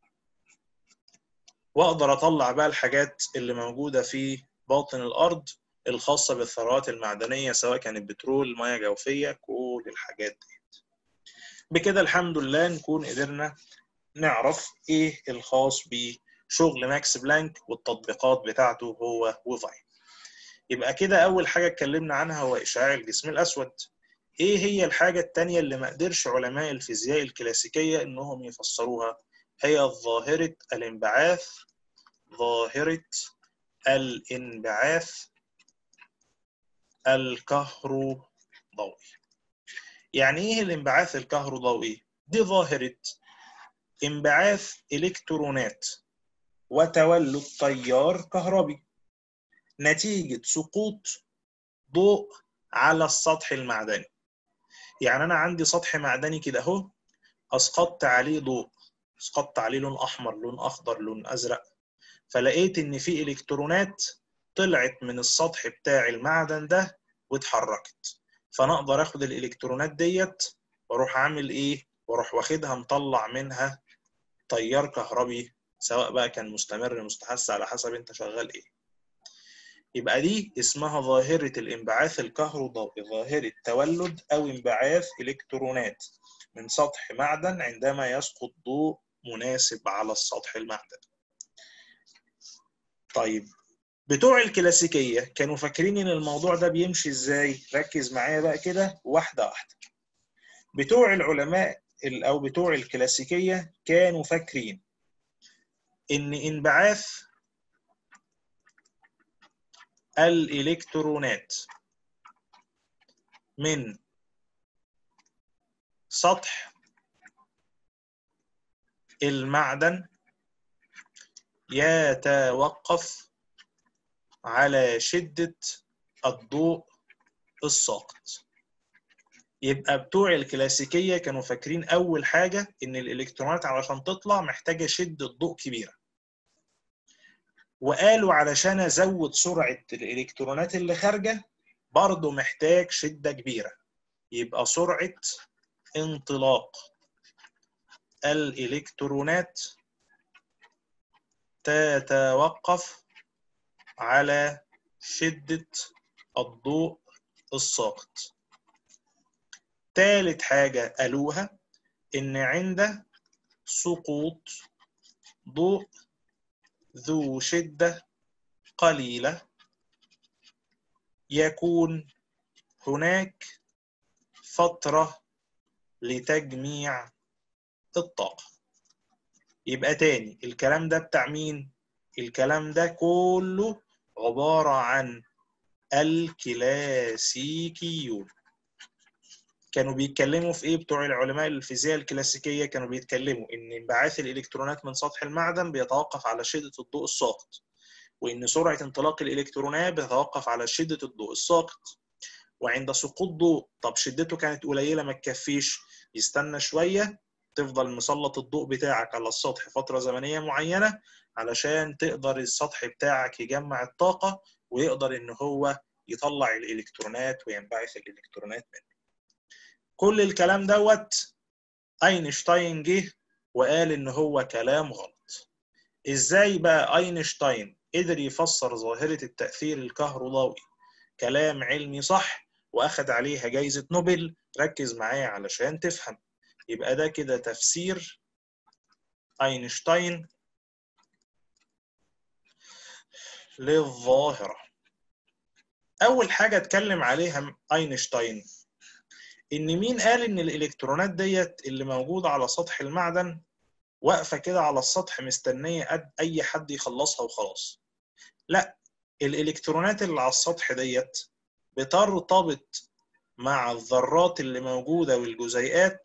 Speaker 1: واقدر اطلع بقى الحاجات اللي موجوده في باطن الارض الخاصه بالثروات المعدنيه، سواء كانت بترول، مياه جوفيه، كل الحاجات دي. بكده الحمد لله نكون قدرنا نعرف ايه الخاص بشغل ماكس بلانك والتطبيقات بتاعته هو وفاين. يبقى كده اول حاجه اتكلمنا عنها هو اشعاع الجسم الاسود. ايه هي الحاجه الثانيه اللي ما قدرش علماء الفيزياء الكلاسيكيه انهم يفسروها؟ هي ظاهره الانبعاث ظاهرة الانبعاث الكهروضوئي. يعني ايه الانبعاث الكهروضوئي؟ دي ظاهرة انبعاث الكترونات وتولد تيار كهربي نتيجة سقوط ضوء على السطح المعدني. يعني انا عندي سطح معدني كده اهو، اسقطت عليه ضوء، اسقطت عليه لون احمر، لون اخضر، لون ازرق، فلقيت ان في الكترونات طلعت من السطح بتاع المعدن ده واتحركت. فانا اقدر اخد الالكترونات ديت واروح اعمل ايه؟ واروح واخدها مطلع منها تيار كهربي، سواء بقى كان مستمر مستحث على حسب انت شغال ايه. يبقى دي اسمها ظاهرة الانبعاث الكهروضوئي، ظاهرة تولد او انبعاث الكترونات من سطح معدن عندما يسقط ضوء مناسب على السطح المعدني. طيب بتوع الكلاسيكية كانوا فاكرين ان الموضوع ده بيمشي ازاي؟ ركز معايا بقى كده واحدة واحدة. بتوع العلماء او بتوع الكلاسيكية كانوا فاكرين ان انبعاث الالكترونات من سطح المعدن يتوقف على شدة الضوء الساقط. يبقى بتوع الكلاسيكية كانوا فاكرين أول حاجة إن الإلكترونات علشان تطلع محتاجة شدة ضوء كبيرة، وقالوا علشان أزود سرعة الإلكترونات اللي خارجة برضه محتاج شدة كبيرة، يبقى سرعة انطلاق الإلكترونات تتوقف على شدة الضوء الساقط. ثالث حاجة قالوها إن عند سقوط ضوء ذو شدة قليلة يكون هناك فترة لتجميع الطاقة. يبقى تاني الكلام ده بتاع مين؟ الكلام ده كله عبارة عن الكلاسيكيون. كانوا بيتكلموا في ايه بتوع العلماء الفيزياء الكلاسيكية؟ كانوا بيتكلموا ان انبعاث الالكترونات من سطح المعدن بيتوقف على شدة الضوء الساقط، وان سرعة انطلاق الالكترونات بتتوقف على شدة الضوء الساقط. وعند سقوط ضوء، طب شدته كانت قليلة ما تكفيش، يستنى شوية، تفضل مسلط الضوء بتاعك على السطح فترة زمنية معينة علشان تقدر السطح بتاعك يجمع الطاقة ويقدر ان هو يطلع الالكترونات وينبعث الالكترونات منه. كل الكلام دوت اينشتاين جه وقال ان هو كلام غلط. ازاي بقى اينشتاين قدر يفسر ظاهرة التأثير الكهروضوئي كلام علمي صح واخد عليها جايزة نوبل؟ ركز معايا علشان تفهم. يبقى ده كده تفسير اينشتاين للظاهرة. اول حاجة اتكلم عليها اينشتاين ان مين قال ان الالكترونات ديت اللي موجودة على سطح المعدن واقفة كده على السطح مستنية قد اي حد يخلصها وخلاص؟ لا، الالكترونات اللي على السطح ديت بترتبط مع الذرات اللي موجودة والجزيئات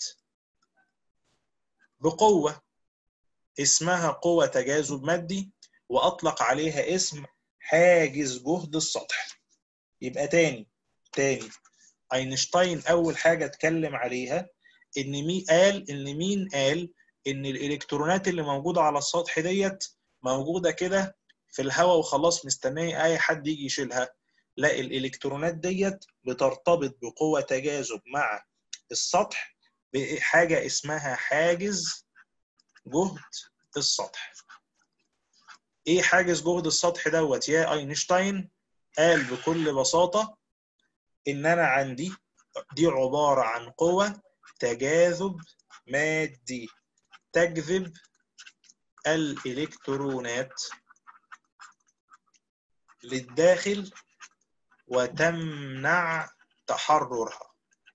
Speaker 1: بقوة اسمها قوة تجاذب مادي، واطلق عليها اسم حاجز جهد السطح. يبقى تاني تاني اينشتاين اول حاجة اتكلم عليها ان مين قال ان مين قال ان الالكترونات اللي موجودة على السطح ديت موجودة كده في الهواء وخلاص مستنية اي حد يجي يشيلها. لا، الالكترونات ديت بترتبط بقوة تجاذب مع السطح بحاجة اسمها حاجز جهد السطح. ايه حاجز جهد السطح دوت يا اينشتاين؟ قال بكل بساطة ان انا عندي دي عبارة عن قوة تجاذب مادي تجذب الالكترونات للداخل وتمنع تحررها.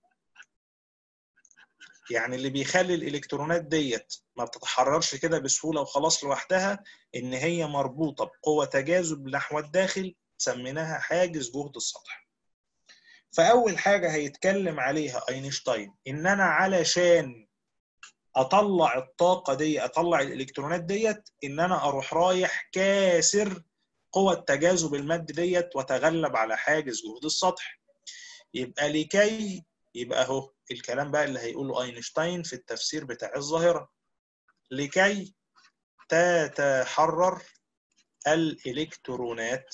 Speaker 1: يعني اللي بيخلي الالكترونات ديت ما بتتحررش كده بسهولة وخلاص لوحدها ان هي مربوطة بقوة تجاذب نحو الداخل سميناها حاجز جهد السطح. فأول حاجة هيتكلم عليها أينشتاين إن أنا علشان أطلع الطاقة دي أطلع الإلكترونات ديت إن أنا أروح رايح كاسر قوة تجاذب المادة ديت وتغلب على حاجز جهد السطح. يبقى لكي يبقى أهو الكلام بقى اللي هيقوله أينشتاين في التفسير بتاع الظاهرة، لكي تتحرر الإلكترونات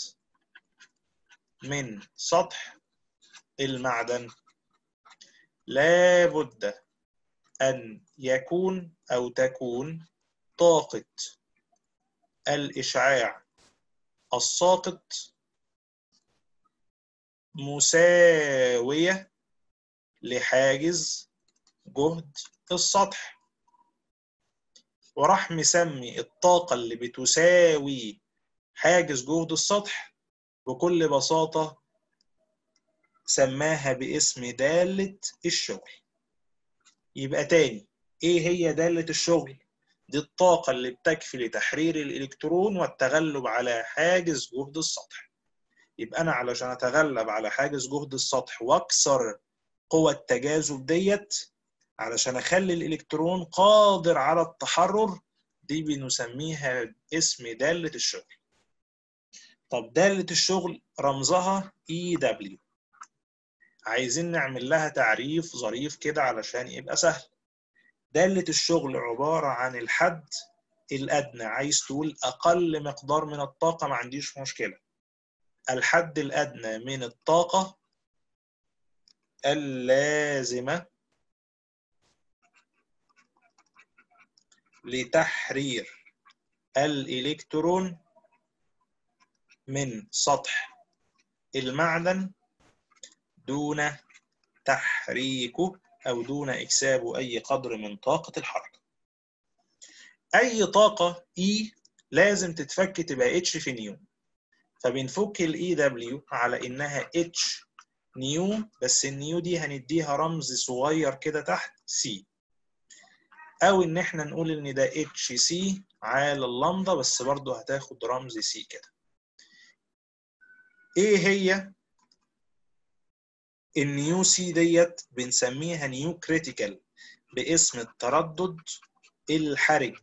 Speaker 1: من سطح المعدن لا بد أن يكون أو تكون طاقة الإشعاع الساقط مساوية لحاجز جهد السطح. وراح مسمي الطاقة اللي بتساوي حاجز جهد السطح بكل بساطة سماها باسم دالة الشغل. يبقى تاني، ايه هي دالة الشغل؟ دي الطاقة اللي بتكفي لتحرير الإلكترون والتغلب على حاجز جهد السطح. يبقى أنا علشان أتغلب على حاجز جهد السطح وأكسر قوة التجاذب ديت علشان اخلي الالكترون قادر على التحرر، دي بنسميها اسم دالة الشغل. طب دالة الشغل رمزها اي دبليو. عايزين نعمل لها تعريف ظريف كده علشان يبقى سهل. دالة الشغل عبارة عن الحد الأدنى، عايز تقول أقل مقدار من الطاقة ما عنديش مشكلة. الحد الأدنى من الطاقة اللازمة لتحرير الإلكترون من سطح المعدن دون تحريكه أو دون إكسابه أي قدر من طاقة الحركة. أي طاقة E لازم تتفك تبقى H في نيو، فبنفك ال إي دبليو على إنها H نيو، بس النيو دي هنديها رمز صغير كده تحت C، أو إن إحنا نقول إن ده اتش سي على اللامدا، بس برضه هتاخد رمز C كده. إيه هي النيو سي ديت؟ بنسميها نيو كريتيكال باسم التردد الحرج.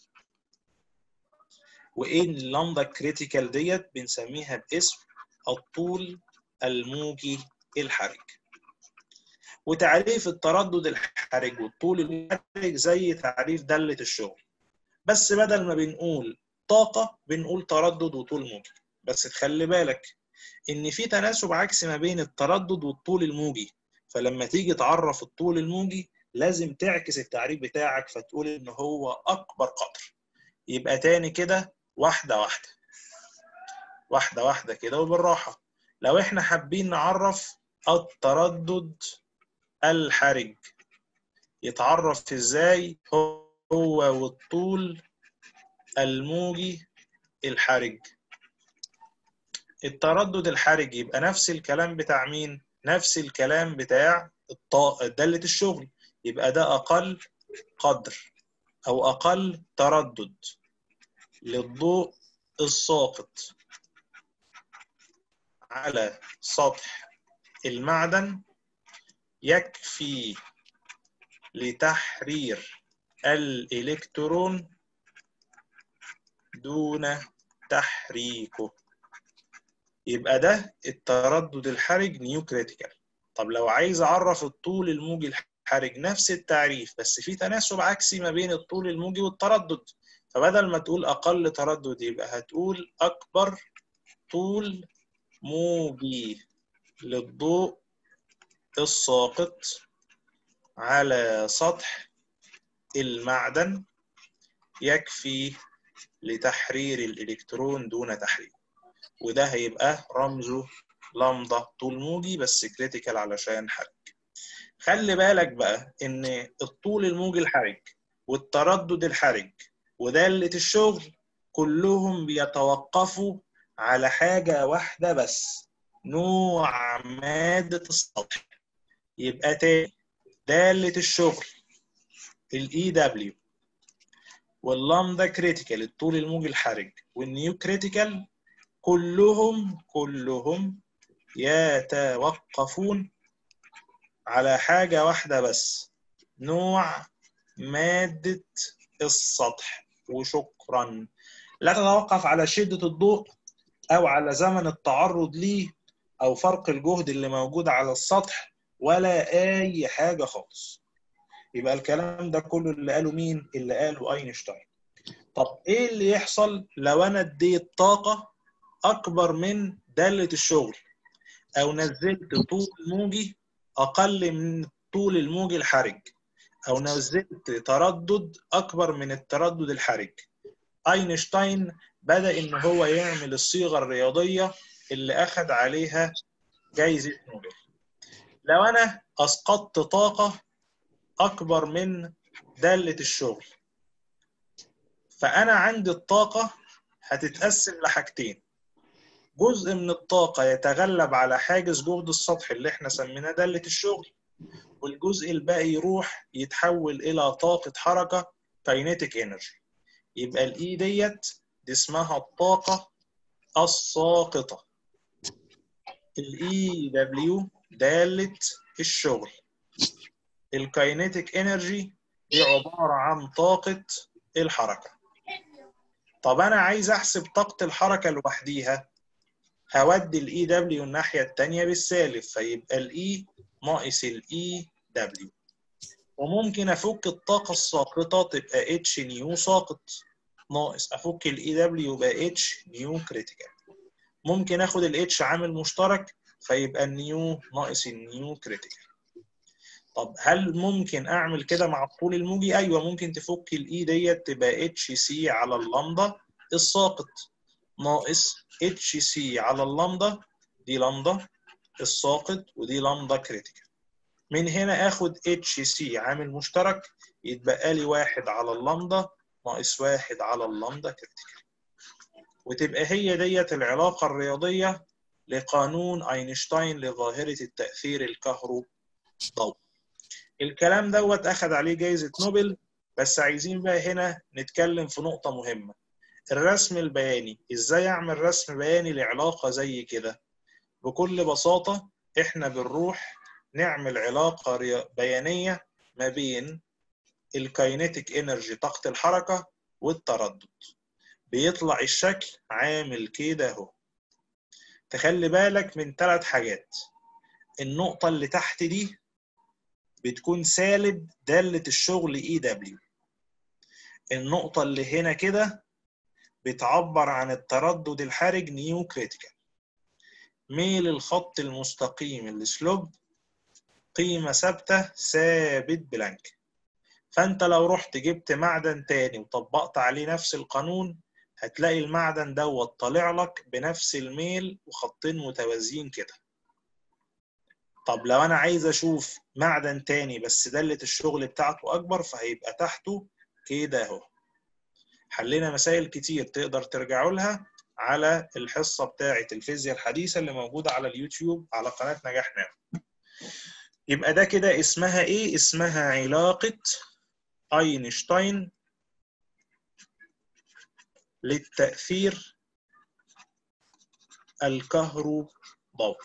Speaker 1: وايه اللامدا كريتيكال ديت؟ بنسميها باسم الطول الموجي الحرج. وتعريف التردد الحرج والطول الحرج زي تعريف دالة الشغل، بس بدل ما بنقول طاقة بنقول تردد وطول موجي. بس تخلي بالك ان في تناسب عكسي ما بين التردد والطول الموجي، فلما تيجي تعرف الطول الموجي لازم تعكس التعريف بتاعك فتقول ان هو اكبر قدر. يبقى تاني كده واحدة واحدة واحدة واحدة كده وبالراحة. لو احنا حابين نعرف التردد الحرج يتعرف ازاي؟ هو والطول الموجي الحرج. التردد الحرج يبقى نفس الكلام بتاع مين؟ نفس الكلام بتاع دالة الشغل. يبقى ده أقل قدر أو أقل تردد للضوء الساقط على سطح المعدن يكفي لتحرير الإلكترون دون تحريكه. يبقى ده التردد الحرج نيو كريتيكال. طب لو عايز أعرف الطول الموجي الحرج نفس التعريف، بس في تناسب عكسي ما بين الطول الموجي والتردد، فبدل ما تقول أقل تردد يبقى هتقول أكبر طول موجي للضوء الساقط على سطح المعدن يكفي لتحرير الإلكترون دون تحريك. وده هيبقى رمزه لامدا طول موجي بس كريتيكال علشان حرج. خلي بالك بقى إن الطول الموجي الحرج والتردد الحرج ودالة الشغل كلهم بيتوقفوا على حاجة واحدة بس، نوع مادة السطح. يبقى تاني دالة الشغل الاي دبليو واللامدا كريتيكال الطول الموجي الحرج والنيو كريتيكال كلهم كلهم يتوقفون على حاجة واحدة بس، نوع مادة السطح. وشكرا. لا تتوقف على شدة الضوء أو على زمن التعرض ليه أو فرق الجهد اللي موجود على السطح ولا أي حاجة خالص. يبقى الكلام ده كله اللي قاله مين؟ اللي قاله أينشتاين. طب إيه اللي يحصل لو أنا اديت طاقة أكبر من دالة الشغل أو نزلت طول موجي أقل من طول الموجي الحرج أو نزلت تردد أكبر من التردد الحرج؟ أينشتاين بدأ إن هو يعمل الصيغة الرياضية اللي أخذ عليها جايزة نوبل. لو أنا أسقطت طاقة أكبر من دالة الشغل، فأنا عندي الطاقة هتتقسم لحاجتين. جزء من الطاقة يتغلب على حاجز جهد السطح اللي احنا سميناه دالة الشغل، والجزء الباقي يروح يتحول إلى طاقة حركة كاينيتيك انرجي. يبقى الإي ديت دي اسمها الطاقة الساقطة. الإي دبليو دالة الشغل الكاينيتيك انرجي دي عبارة عن طاقة الحركة. طب أنا عايز أحسب طاقة الحركة لوحديها، هودي الاي دبليو الناحية التانية بالسالب، فيبقى الاي ناقص الاي دبليو. وممكن أفك الطاقة الساقطة تبقى اتش نيو ساقط ناقص أفك الاي دبليو يبقى اتش نيو كريتيكال. ممكن آخد الاتش عامل مشترك فيبقى النيو ناقص النيو كريتيكال. طب هل ممكن اعمل كده مع الطول الموجي؟ ايوه ممكن تفك الاي ديت تبقى اتش سي على اللامدا الساقط ناقص اتش سي على اللامدا، دي لامدا الساقط ودي لامدا كريتيكال. من هنا اخد اتش سي عامل مشترك يتبقى لي واحد على اللامدا ناقص واحد على اللامدا كريتيكال. وتبقى هي ديت العلاقه الرياضيه لقانون اينشتاين لظاهره التاثير الكهروضوئي. الكلام دوت اخذ عليه جائزة نوبل. بس عايزين بقى هنا نتكلم في نقطة مهمة، الرسم البياني. ازاي اعمل رسم بياني لعلاقة زي كده؟ بكل بساطة احنا بنروح نعمل علاقة بيانية ما بين الكاينيتيك انرجي طاقة الحركة والتردد، بيطلع الشكل عامل كده اهو. تخلي بالك من ثلاث حاجات، النقطة اللي تحت دي بتكون سالب دالة الشغل اي دبليو، النقطة اللي هنا كده بتعبر عن التردد الحرج نيو كريتيكال. ميل الخط المستقيم السلوب قيمة ثابتة ثابت بلانك. فانت لو رحت جبت معدن تاني وطبقت عليه نفس القانون هتلاقي المعدن دوت طالع لك بنفس الميل وخطين متوازيين كده. طب لو انا عايز اشوف معدن تاني بس دالة الشغل بتاعته اكبر فهيبقى تحته كده اهو. حلينا مسائل كتير تقدر ترجعوا لها على الحصة بتاعة الفيزياء الحديثة اللي موجودة على اليوتيوب على قناة نجاح ناو. يبقى ده كده اسمها ايه؟ اسمها علاقة اينشتاين للتأثير الكهروضوئي.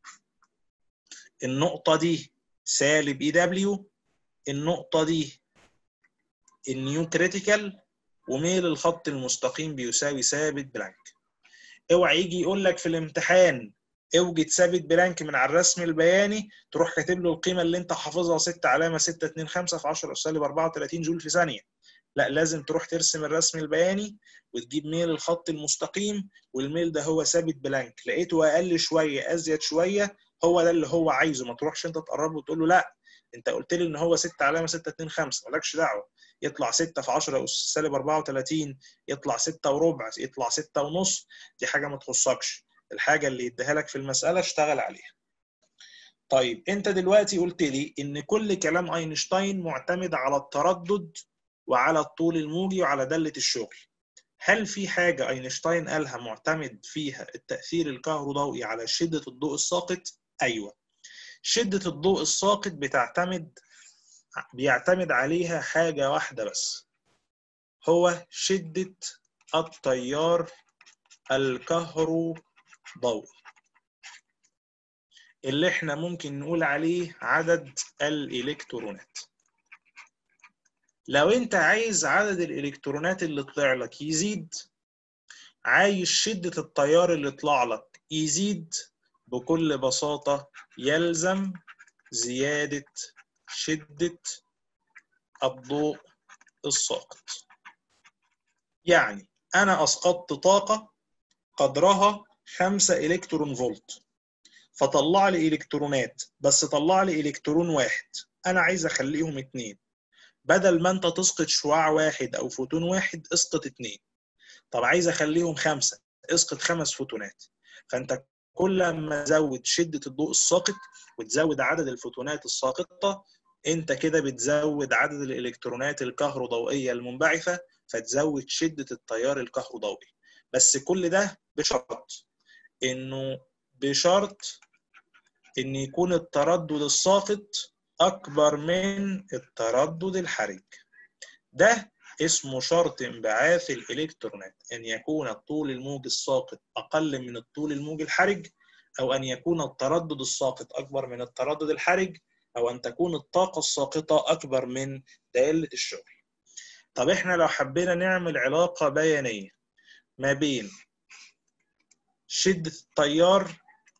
Speaker 1: النقطة دي سالب اي دبليو، النقطة دي النيو كريتيكال، وميل الخط المستقيم بيساوي ثابت بلانك. اوعى يجي يقول لك في الامتحان اوجد ثابت بلانك من على الرسم البياني تروح كاتب له القيمه اللي انت حافظها ستة علامه ستة اتنين خمسة في عشرة اس سالب اربعة وتلاتين جول في ثانيه. لا، لازم تروح ترسم الرسم البياني وتجيب ميل الخط المستقيم، والميل ده هو ثابت بلانك. لقيته اقل شويه ازيد شويه هو ده اللي هو عايزه. ما تروحش انت تقرب له وتقول له لا انت قلت لي ان هو ستة علامه ستة اتنين خمسة، مالكش دعوه. يطلع ستة في عشرة اس سالب اربعة وتلاتين، يطلع ستة وربع، يطلع ستة ونص، دي حاجه ما تخصكش. الحاجه اللي يديها لك في المساله اشتغل عليها. طيب انت دلوقتي قلت لي ان كل كلام اينشتاين معتمد على التردد وعلى الطول الموجي وعلى دالة الشغل. هل في حاجة اينشتاين قالها معتمد فيها التأثير الكهروضوئي على شدة الضوء الساقط؟ ايوه، شدة الضوء الساقط بتعتمد بيعتمد عليها حاجة واحدة بس، هو شدة التيار الكهروضوئي اللي احنا ممكن نقول عليه عدد الالكترونات. لو انت عايز عدد الالكترونات اللي طلع لك يزيد، عايز شدة التيار اللي طلع لك يزيد، بكل بساطة يلزم زيادة شدة الضوء الساقط. يعني انا اسقطت طاقة قدرها خمسة الكترون فولت فطلع لي الكترونات، بس طلع لي الكترون واحد، انا عايز اخليهم اتنين. بدل ما انت تسقط شعاع واحد او فوتون واحد اسقط اتنين. طب عايز اخليهم خمسة، اسقط خمس فوتونات. فانت كل ما تزود شدة الضوء الساقط وتزود عدد الفوتونات الساقطة انت كده بتزود عدد الالكترونات الكهروضوئية المنبعثة، فتزود شدة التيار الكهروضوئي. بس كل ده بشرط انه بشرط ان يكون التردد الساقط اكبر من التردد الحرج. ده اسمه شرط انبعاث الالكترونات، ان يكون الطول الموجي الساقط اقل من الطول الموجي الحرج، او ان يكون التردد الساقط اكبر من التردد الحرج، أو أن تكون الطاقة الساقطة أكبر من دالة الشغل. طب إحنا لو حبينا نعمل علاقة بيانية ما بين شدة التيار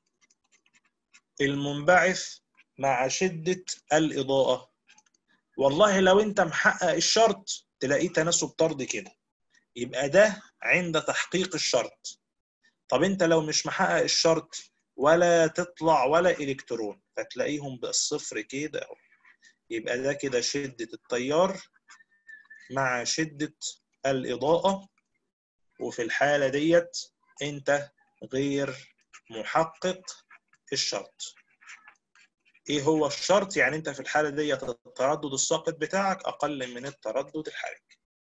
Speaker 1: المنبعث مع شدة الإضاءة، والله لو أنت محقق الشرط تلاقيه تناسب طردي كده، يبقى ده عند تحقيق الشرط. طب أنت لو مش محقق الشرط ولا تطلع ولا إلكترون فتلاقيهم بالصفر كده، يبقى ده كده شدة التيار مع شدة الإضاءة، وفي الحالة ديت أنت غير محقق الشرط. إيه هو الشرط؟ يعني أنت في الحالة ديت التردد الساقط بتاعك أقل من التردد الحرج.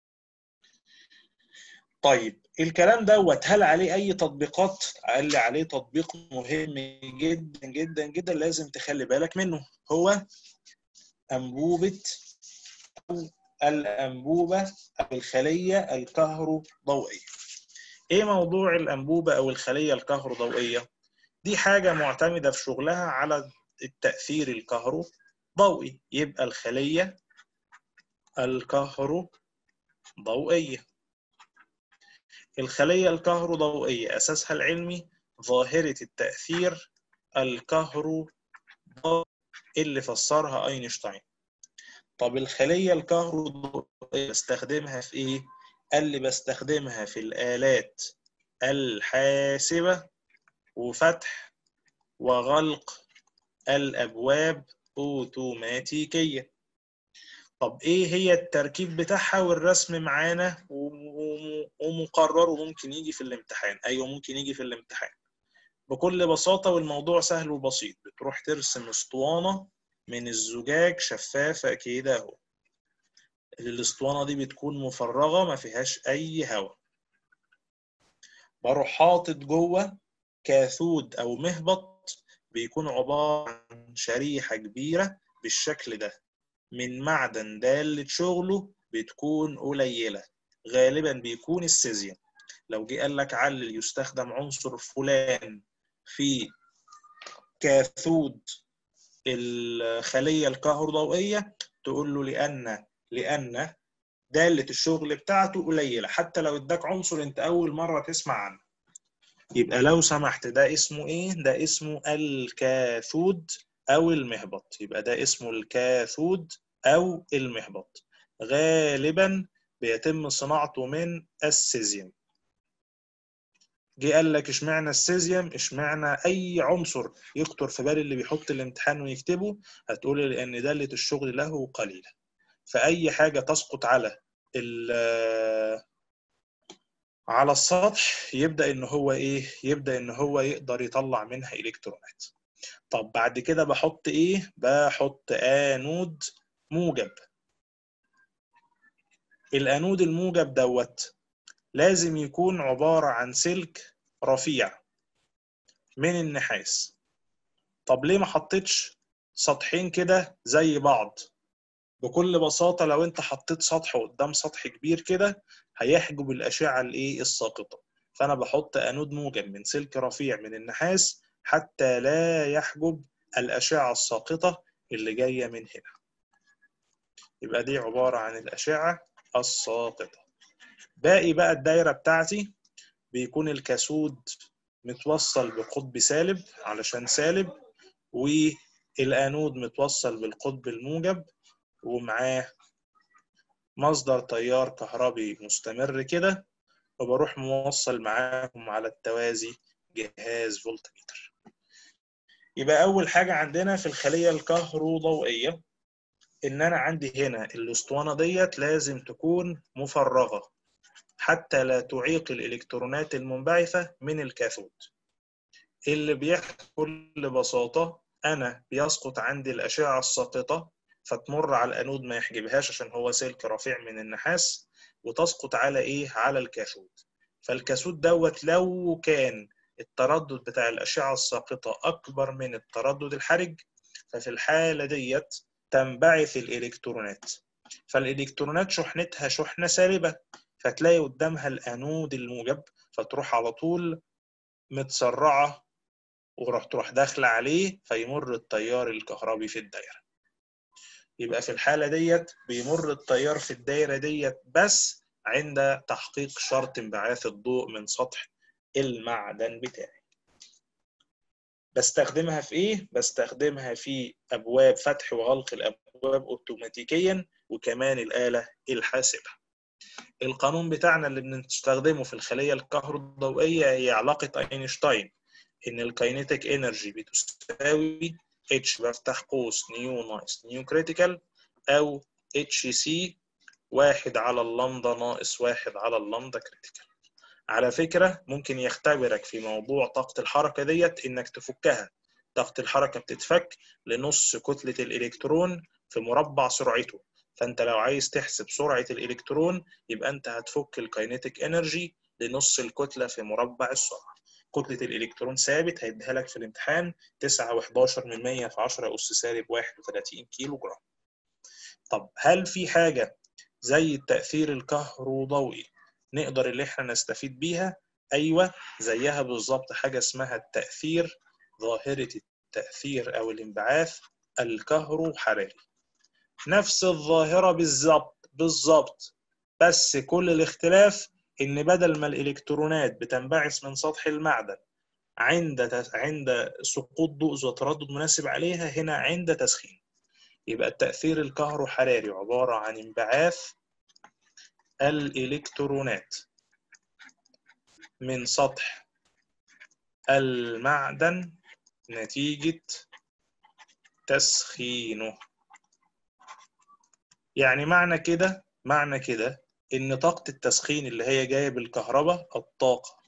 Speaker 1: طيب الكلام دوت هل عليه أي تطبيقات؟ قال لي عليه تطبيق مهم جدا جدا جدا لازم تخلي بالك منه، هو أنبوبة أو الأنبوبة أو الخلية الكهروضوئية. إيه موضوع الأنبوبة أو الخلية الكهروضوئية؟ دي حاجة معتمدة في شغلها على التأثير الكهروضوئي، يبقى الخلية الكهروضوئية. الخلية الكهروضوئية أساسها العلمي ظاهرة التأثير الكهروضوئي اللي فسرها أينشتاين. طب الخلية الكهروضوئية بستخدمها في إيه؟ قال لي بستخدمها في الآلات الحاسبة وفتح وغلق الأبواب أوتوماتيكية. طب إيه هي التركيب بتاعها والرسم معانا ومقرر وممكن يجي في الامتحان؟ أيوة ممكن يجي في الامتحان بكل بساطة، والموضوع سهل وبسيط. بتروح ترسم اسطوانة من الزجاج شفافة كده اهو. الاسطوانة دي بتكون مفرغة ما فيهاش أي هواء. بروح حاطط جوه كاثود أو مهبط بيكون عبارة عن شريحة كبيرة بالشكل ده من معدن دالة شغله بتكون قليلة، غالبا بيكون السيزيوم. لو جه قال لك علل يستخدم عنصر فلان في كاثود الخلية الكهروضوئية، تقول له لأن لأن دالة الشغل بتاعته قليلة، حتى لو اداك عنصر انت أول مرة تسمع عنه. يبقى لو سمحت ده اسمه ايه؟ ده اسمه الكاثود أو المهبط. يبقى ده اسمه الكاثود أو المهبط، غالبا بيتم صناعته من السيزيوم. جه قال لك اشمعنى السيزيوم؟ اشمعنى اي عنصر يخطر في بال اللي بيحط الامتحان ويكتبه؟ هتقول لان دالة الشغل له قليلة، فاي حاجة تسقط على على السطح يبدأ ان هو ايه؟ يبدأ ان هو يقدر يطلع منها الكترونات. طب بعد كده بحط ايه؟ بحط انود موجب. الانود الموجب دوت لازم يكون عبارة عن سلك رفيع من النحاس. طب ليه ما حطيتش سطحين كده زي بعض؟ بكل بساطة لو انت حطيت سطح قدام سطح كبير كده هيحجب الأشعة الايه الساقطة، فأنا بحط أنود موجب من سلك رفيع من النحاس حتى لا يحجب الأشعة الساقطة اللي جاية من هنا. يبقى دي عبارة عن الأشعة الساقطة. باقي بقى الدايرة بتاعتي بيكون الكاثود متوصل بقطب سالب علشان سالب، والانود متوصل بالقطب الموجب ومعاه مصدر تيار كهربي مستمر كده، وبروح موصل معاهم على التوازي جهاز فولتميتر. يبقى اول حاجه عندنا في الخليه الكهروضوئيه ان انا عندي هنا الاسطوانه ديت لازم تكون مفرغه حتى لا تعيق الالكترونات المنبعثه من الكاثود. اللي بيحصل بكل بساطة أنا بيسقط عندي الأشعة الساقطة فتمر على الأنود ما يحجبهاش عشان هو سلك رفيع من النحاس، وتسقط على إيه؟ على الكاثود. فالكاثود دوت لو كان التردد بتاع الأشعة الساقطة أكبر من التردد الحرج، ففي الحالة ديت تنبعث الإلكترونات. فالإلكترونات شحنتها شحنة سالبة، فتلاقي قدامها الأنود الموجب فتروح على طول متسرعة وراح تروح داخله عليه فيمر التيار الكهربي في الدايره. يبقى في الحالة ديت بيمر التيار في الدايرة ديت بس عند تحقيق شرط انبعاث الضوء من سطح المعدن بتاعي. بستخدمها في ايه؟ بستخدمها في ابواب فتح وغلق الابواب اوتوماتيكيا، وكمان الآلة الحاسبة. القانون بتاعنا اللي بنستخدمه في الخلية الكهروضوئية هي علاقة اينشتاين، ان الكاينيتيك انرجي بتساوي اتش بفتح قوس نيو ناقص نيو كريتيكال، او اتش سي واحد على اللامدا ناقص واحد على اللامدا كريتيكال. على فكرة ممكن يختبرك في موضوع طاقة الحركة ديت انك تفكها. طاقة الحركة بتتفك لنص كتلة الالكترون في مربع سرعته، فانت لو عايز تحسب سرعة الالكترون يبقى انت هتفك الكاينيتيك انرجي لنص الكتلة في مربع السرعة. كتلة الالكترون ثابت هيديها لك في الامتحان تسعة وحداشر من مية في عشرة أس سالب واحد وثلاثين كيلو جرام. طب هل في حاجة زي التأثير الكهروضوئي نقدر اللي احنا نستفيد بيها؟ ايوه زيها بالظبط، حاجه اسمها التاثير، ظاهره التاثير او الانبعاث الكهروحراري. نفس الظاهره بالظبط بالظبط، بس كل الاختلاف ان بدل ما الالكترونات بتنبعث من سطح المعدن عند عند سقوط ضوء ذو تردد مناسب عليها، هنا عند تسخين. يبقى التاثير الكهروحراري عباره عن انبعاث الالكترونات من سطح المعدن نتيجة تسخينه. يعني معنى كده معنى كده إن طاقة التسخين اللي هي جاية بالكهرباء، الطاقة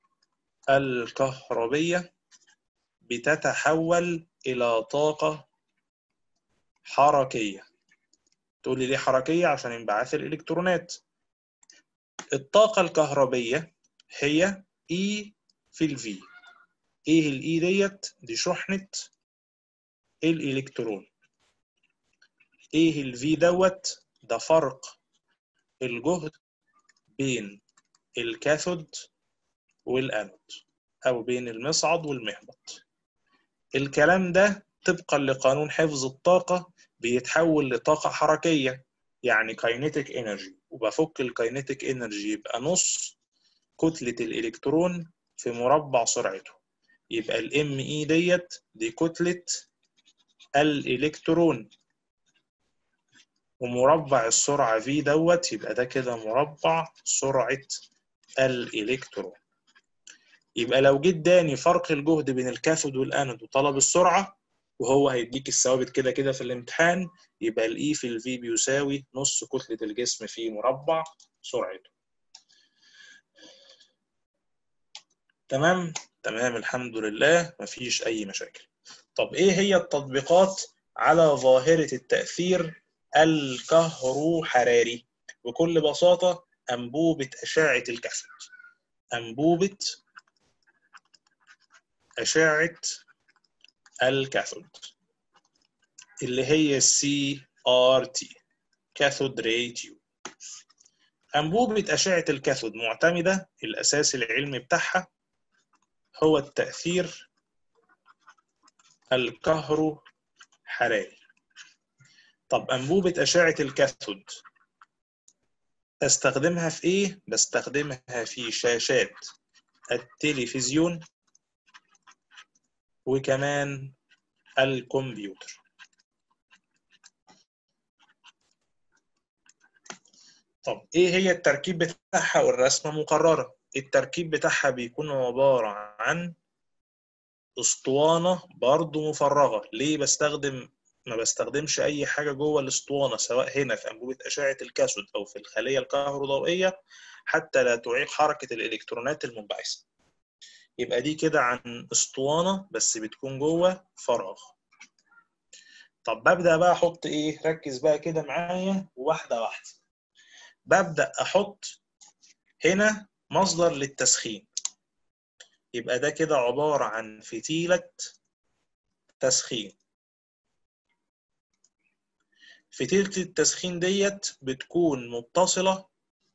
Speaker 1: الكهربية بتتحول إلى طاقة حركية. تقول لي ليه حركية؟ عشان انبعاث الإلكترونات. الطاقة الكهربية هي E في الفي. ايه الاي ديت؟ دي شحنة الالكترون. ايه الفي دوت؟ ده فرق الجهد بين الكاثود والانود، او بين المصعد والمحبط. الكلام ده طبقا لقانون حفظ الطاقة بيتحول لطاقة حركية، يعني كاينيتيك انرجي، وبفك الكاينيتيك انرجي يبقى نص كتلة الالكترون في مربع سرعته. يبقى الام اي ديت دي كتلة الالكترون، ومربع السرعة V دوت يبقى ده كده مربع سرعة الإلكترون. يبقى لو جيت داني فرق الجهد بين الكاثود والانود وطلب السرعة، وهو هيديك الثوابت كده كده في الامتحان، يبقى الإي في الفي بيساوي نص كتلة الجسم في مربع سرعته. تمام؟ تمام الحمد لله، مفيش أي مشاكل. طب إيه هي التطبيقات على ظاهرة التأثير الكهروحراري؟ بكل بساطة أنبوبة أشعة الكاثود. أنبوبة أشعة الكاثود اللي هي سي آر تي، كاثود راي تيوب. أنبوبة أشعة الكاثود معتمدة، الأساس العلمي بتاعها هو التأثير الكهروحراري. طب أنبوبة أشعة الكاثود استخدمها في ايه؟ بستخدمها في شاشات التلفزيون وكمان الكمبيوتر. طب ايه هي التركيب بتاعها والرسمة مقررة؟ التركيب بتاعها بيكون عبارة عن اسطوانة برضو مفرغة. ليه بستخدم ما بستخدمش اي حاجة جوه الاسطوانة، سواء هنا في انبوبة اشعة الكاثود او في الخلية الكهروضوئية، حتى لا تعيق حركة الالكترونات المنبعثة. يبقى دي كده عن اسطوانة بس بتكون جوه فراغ. طب ببدأ بقى احط ايه؟ ركز بقى كده معايا واحدة واحدة. ببدأ احط هنا مصدر للتسخين. يبقى ده كده عبارة عن فتيلة تسخين. فتيلة التسخين ديت بتكون متصلة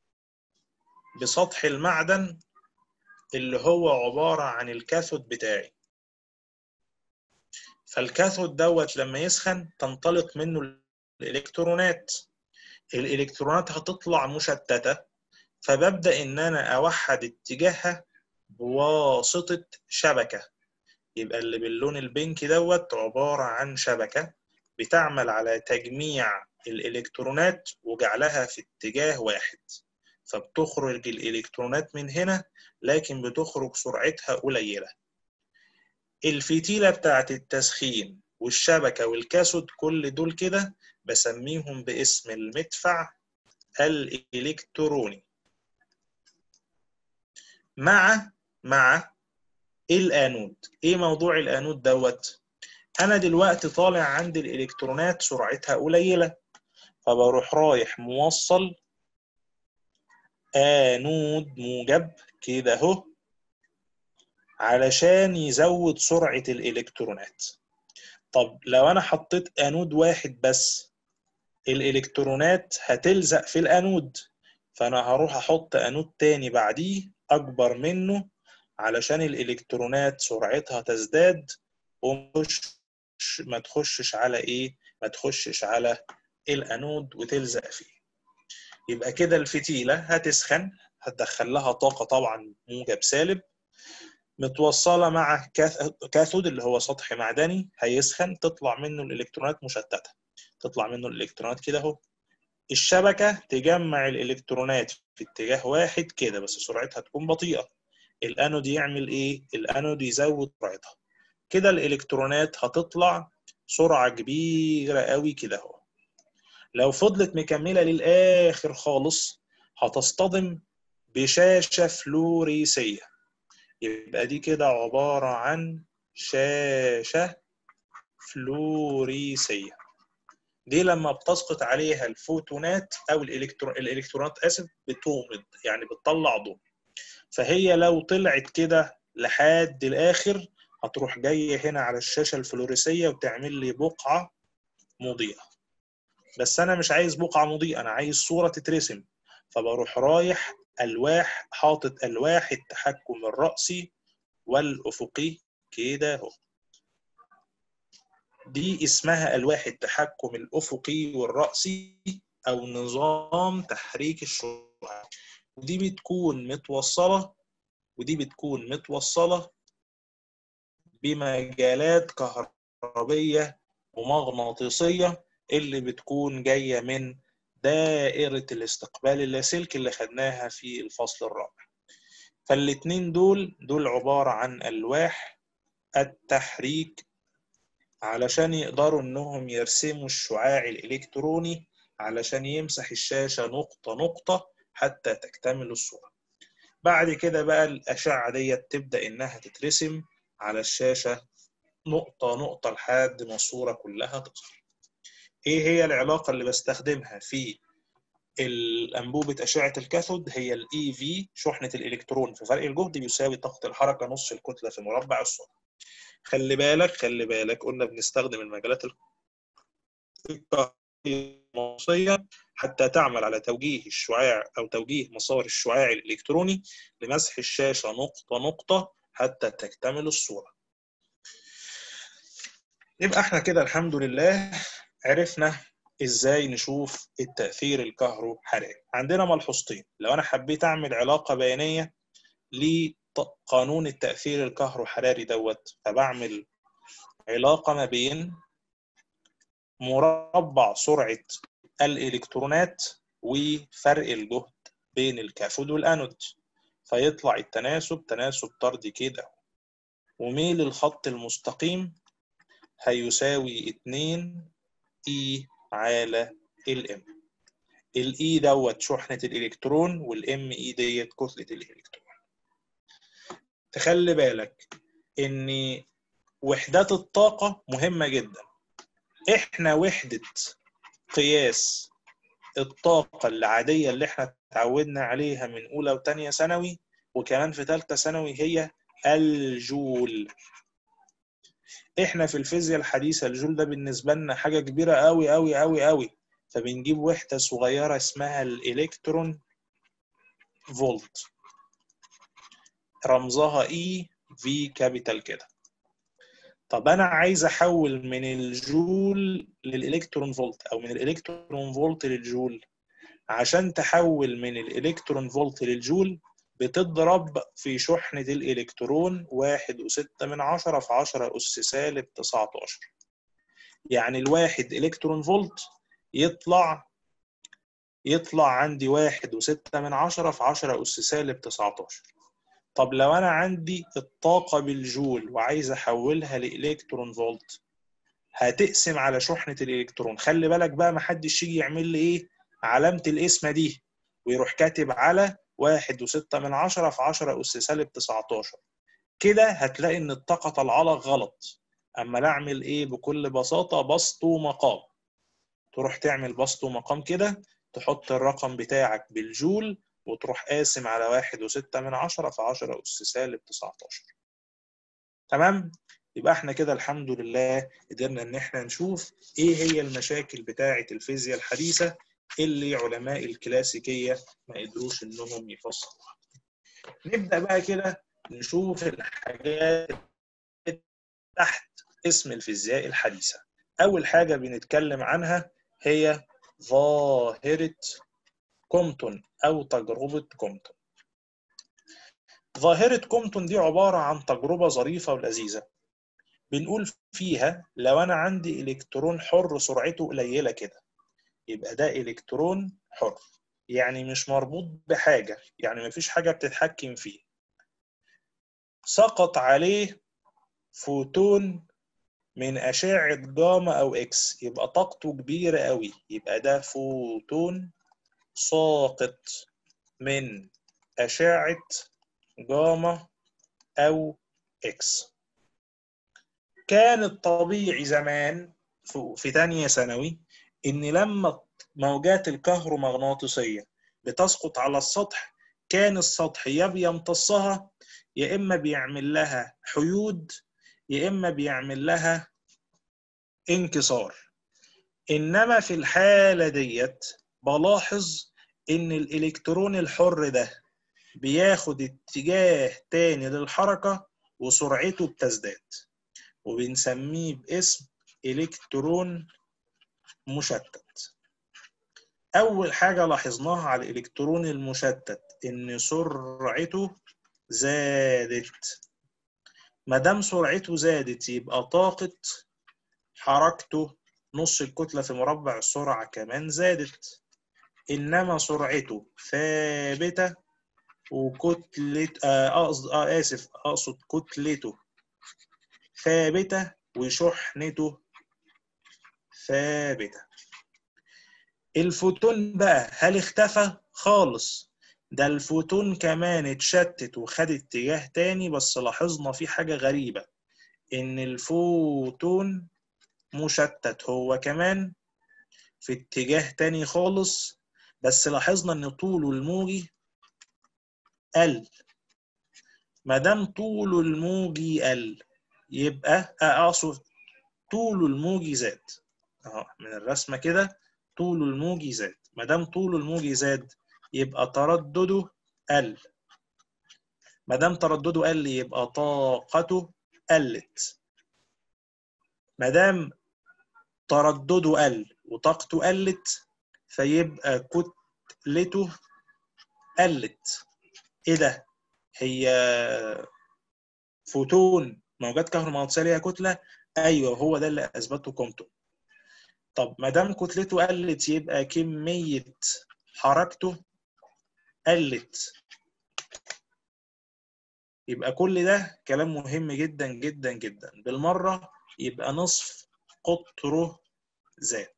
Speaker 1: بسطح المعدن اللي هو عبارة عن الكاثود بتاعي. فالكاثود دوت لما يسخن تنطلق منه الإلكترونات. الإلكترونات هتطلع مشتتة، فببدأ إن أنا أوحد اتجاهها بواسطة شبكة. يبقى اللي باللون البنك دوت عبارة عن شبكة بتعمل على تجميع الإلكترونات وجعلها في اتجاه واحد، فبتخرج الإلكترونات من هنا لكن بتخرج سرعتها قليلة. الفتيلة بتاعت التسخين والشبكة والكاثود كل دول كده بسميهم باسم المدفع الإلكتروني. مع مع الانود. ايه موضوع الانود دوت؟ انا دلوقتي طالع عندي الالكترونات سرعتها قليله، فبروح رايح موصل انود موجب كده اهو علشان يزود سرعه الالكترونات. طب لو انا حطيت انود واحد بس الالكترونات هتلزق في الانود، فانا هروح احط انود تاني بعديه اكبر منه علشان الالكترونات سرعتها تزداد ومش ما تخشش على ايه ما تخشش على الانود وتلزق فيه. يبقى كده الفتيله هتسخن، هتدخل لها طاقه طبعا موجب سالب، متوصله مع كاثود اللي هو سطح معدني هيسخن، تطلع منه الالكترونات مشتته، تطلع منه الالكترونات كده اهو. الشبكه تجمع الالكترونات في اتجاه واحد كده بس سرعتها تكون بطيئه. الانود يعمل ايه؟ الانود يزود سرعتها كده، الالكترونات هتطلع سرعه كبيره قوي كده اهو. لو فضلت مكمله للاخر خالص هتصطدم بشاشه فلوريسيه. يبقى دي كده عباره عن شاشه فلوريسيه. دي لما بتسقط عليها الفوتونات او الالكترون الالكترونات اسف بتومض، يعني بتطلع ضوء. فهي لو طلعت كده لحد الاخر هتروح جايه هنا على الشاشه الفلوريسيه وتعمل لي بقعه مضيئه. بس انا مش عايز بقعه مضيئه، انا عايز صوره تترسم، فبروح رايح الواح حاطط الواح التحكم الرأسي والافقي كده اهو. دي اسمها الواح التحكم الافقي والرأسي او نظام تحريك الشعاع. ودي بتكون متوصله ودي بتكون متوصله بمجالات كهربية ومغناطيسية اللي بتكون جاية من دائرة الاستقبال اللاسلكي اللي خدناها في الفصل الرابع. فالاتنين دول دول عبارة عن ألواح التحريك علشان يقدروا انهم يرسموا الشعاع الإلكتروني علشان يمسح الشاشة نقطة نقطة حتى تكتمل الصورة. بعد كده بقى الأشعة ديت تبدأ إنها تترسم على الشاشة نقطة نقطة لحد ما الصورة كلها تظهر. إيه هي العلاقة اللي بستخدمها في الأنبوبة أشعة الكاثود؟ هي ال إي في، شحنة الإلكترون في فرق الجهد بيساوي طاقة الحركة نص الكتلة في مربع السرعة. خلي بالك خلي بالك قلنا بنستخدم المجالات الكهربائية حتى تعمل على توجيه الشعاع أو توجيه مسار الشعاع الإلكتروني لمسح الشاشة نقطة نقطة حتى تكتمل الصورة. يبقى احنا كده الحمد لله عرفنا ازاي نشوف التأثير الكهروحراري. عندنا ملحوظتين. لو انا حبيت اعمل علاقة بيانية لقانون التأثير الكهروحراري دوت، فبعمل علاقة ما بين مربع سرعة الإلكترونات وفرق الجهد بين الكاثود والأنود، فيطلع التناسب تناسب طردي كده، وميل الخط المستقيم هيساوي اتنين اي على الام. الاي دوت شحنة الإلكترون والام اي ديت كتلة الإلكترون. تخلي بالك ان وحدات الطاقة مهمة جدا. احنا وحدة قياس الطاقة العادية اللي احنا اتعودنا عليها من اولى وتانية ثانوي وكمان في ثالثة ثانوي هي الجول. احنا في الفيزياء الحديثة الجول ده بالنسبة لنا حاجة كبيرة قوي قوي قوي قوي، فبنجيب وحدة صغيرة اسمها الالكترون فولت، رمزها اي في كابيتال كده. طب انا عايز احول من الجول للالكترون فولت او من الالكترون فولت للجول. عشان تحول من الالكترون فولت للجول بتضرب في شحنة الالكترون واحد وستة من عشرة في عشرة اس سالب تسعتاشر. يعني الواحد الكترون فولت يطلع يطلع عندي واحد وستة من عشرة في عشرة اس سالب تسعتاشر. طب لو انا عندي الطاقة بالجول وعايز احولها لالكترون فولت، هتقسم على شحنة الالكترون. خلي بالك بقى محدش يجي يعمل لي ايه علامة القسمة دي ويروح كاتب على واحد وستة من عشرة في عشرة اس سالب تسعتاشر. كده هتلاقي ان الطاقة طالعه لك غلط. اما لا اعمل ايه بكل بساطة بسط ومقام. تروح تعمل بسط ومقام كده، تحط الرقم بتاعك بالجول وتروح قاسم على واحد وستة من عشرة في عشرة اس سالب تسعتاشر. تمام؟ يبقى احنا كده الحمد لله قدرنا ان احنا نشوف ايه هي المشاكل بتاعة الفيزياء الحديثة اللي علماء الكلاسيكية ما قدروش انهم يفسروها. نبدأ بقى كده نشوف الحاجات تحت اسم الفيزياء الحديثة. اول حاجة بنتكلم عنها هي ظاهرة كومبتون او تجربة كومبتون. ظاهرة كومبتون دي عبارة عن تجربة ظريفة ولذيذة. بنقول فيها لو انا عندي الكترون حر سرعته قليله كده، يبقى ده الكترون حر، يعني مش مربوط بحاجه، يعني مفيش حاجه بتتحكم فيه. سقط عليه فوتون من اشعه جاما او اكس، يبقى طاقته كبيره قوي، يبقى ده فوتون ساقط من اشعه جاما او اكس. كان الطبيعي زمان في تانية ثانوي إن لما موجات الكهرومغناطيسية بتسقط على السطح، كان السطح يا بيمتصها يا إما بيعمل لها حيود يا إما بيعمل لها انكسار. إنما في الحالة ديت بلاحظ إن الإلكترون الحر ده بياخد اتجاه تاني للحركة وسرعته بتزداد، وبنسميه باسم إلكترون مشتت. أول حاجة لاحظناها على الإلكترون المشتت إن سرعته زادت. ما دام سرعته زادت يبقى طاقة حركته نص الكتلة في مربع السرعة كمان زادت. إنما سرعته ثابتة وكتلة آه أقصد آه آسف أقصد كتلته ثابتة وشحنته ثابتة. الفوتون بقى هل اختفى؟ خالص. ده الفوتون كمان اتشتت وخد اتجاه تاني، بس لاحظنا في حاجة غريبة، إن الفوتون مشتت هو كمان في اتجاه تاني خالص، بس لاحظنا إن طوله الموجي قل. مادام طوله الموجي قل يبقى أقصد طوله الموجي زاد. أهو من الرسمة كده طوله الموجي زاد. ما دام طوله الموجي زاد يبقى تردده قل. ما دام تردده قل يبقى طاقته قلت. ما دام تردده قل وطاقته قلت فيبقى كتلته قلت. ايه ده؟ هي فوتون موجات كهرومغناطيسيه ليها كتله؟ ايوه هو ده اللي اثبته كومبتون. طب ما دام كتلته قلت يبقى كميه حركته قلت. يبقى كل ده كلام مهم جدا جدا جدا. بالمرة يبقى نصف قطره زاد.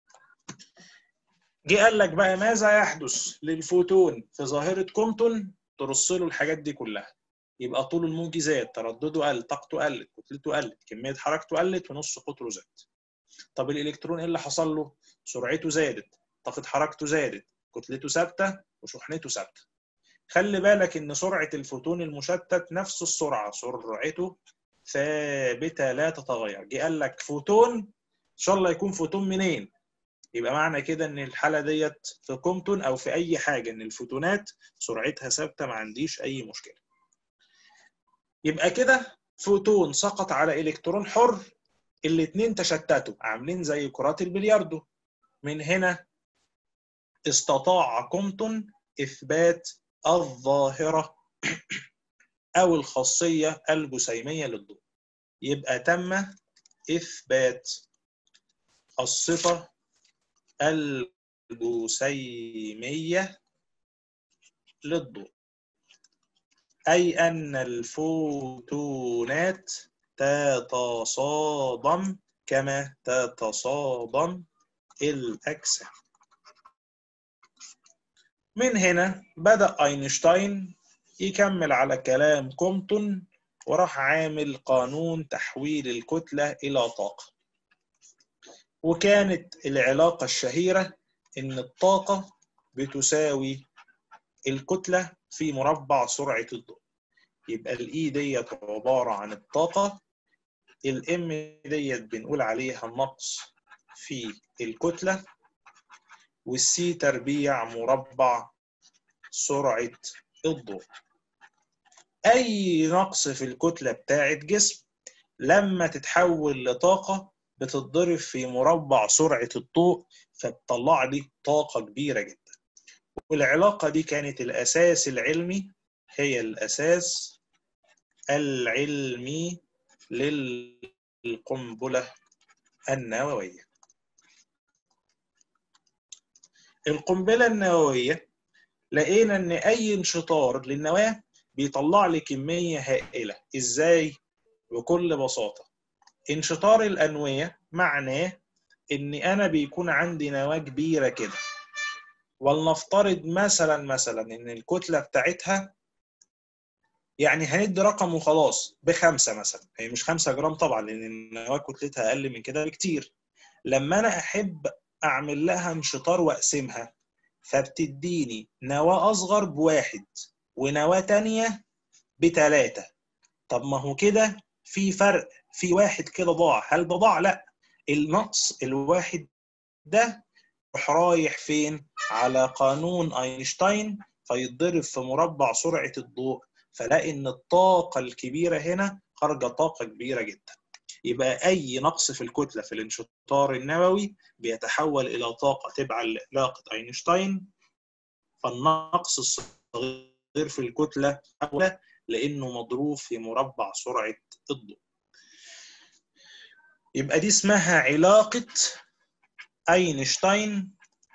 Speaker 1: جه قال لك بقى ماذا يحدث للفوتون في ظاهرة كومبتون ترص له الحاجات دي كلها. يبقى طوله الموجي زاد، تردده قل، طاقته قلت، كتلته قلت، كمية حركته قلت، ونص قطره زاد. طب الإلكترون إيه اللي حصل له؟ سرعته زادت، طاقة حركته زادت، كتلته ثابتة وشحنته ثابتة. خلي بالك ان سرعة الفوتون المشتت نفس السرعة، سرعته ثابتة لا تتغير. جه قال لك فوتون ان شاء الله يكون فوتون منين؟ يبقى معنى كده ان الحالة ديت في كومبتون او في اي حاجة ان الفوتونات سرعتها ثابتة، ما عنديش اي مشكلة. يبقى كده فوتون سقط على إلكترون حر، الاتنين تشتتوا عاملين زي كرات البلياردو. من هنا استطاع كومبتون إثبات الظاهرة أو الخاصية الجسيمية للضوء. يبقى تم إثبات الصفة الجسيمية للضوء، أي أن الفوتونات تتصادم كما تتصادم الأجسام. من هنا بدأ أينشتاين يكمل على كلام كومبتون وراح عامل قانون تحويل الكتلة إلى طاقة. وكانت العلاقة الشهيرة إن الطاقة بتساوي الكتلة في مربع سرعة الضوء. يبقى الإي ديت عبارة عن الطاقة، الإم ديت بنقول عليها النقص في الكتلة، والسي تربيع مربع سرعة الضوء. أي نقص في الكتلة بتاعة جسم لما تتحول لطاقة بتتضرب في مربع سرعة الضوء، فبتطلع لي طاقة كبيرة جدا. والعلاقة دي كانت الأساس العلمي، هي الأساس العلمي للقنبلة النووية. القنبلة النووية لقينا إن أي انشطار للنواة بيطلع لي كمية هائلة. إزاي؟ بكل بساطة، انشطار الأنوية معناه إن أنا بيكون عندي نواة كبيرة كده، ولنفترض مثلا مثلا إن الكتلة بتاعتها، يعني هندي رقم وخلاص، بخمسة مثلا. هي مش خمسة جرام طبعا لأن النواة كتلتها أقل من كده بكتير. لما أنا أحب أعمل لها انشطار وأقسمها، فبتديني نواة أصغر بواحد ونواة تانية بتلاتة. طب ما هو كده في فرق، في واحد كده ضاع. هل ده ضاع؟ لا، النقص الواحد ده راح رايح فين؟ على قانون أينشتاين، فيتضرب في مربع سرعة الضوء، فلاقي إن الطاقة الكبيرة هنا خارجة طاقة كبيرة جدا. يبقى أي نقص في الكتلة في الانشطار النووي بيتحول إلى طاقة تبعا لعلاقة أينشتاين. فالنقص الصغير في الكتلة أولى لأنه مضروب في مربع سرعة الضوء. يبقى دي اسمها علاقة أينشتاين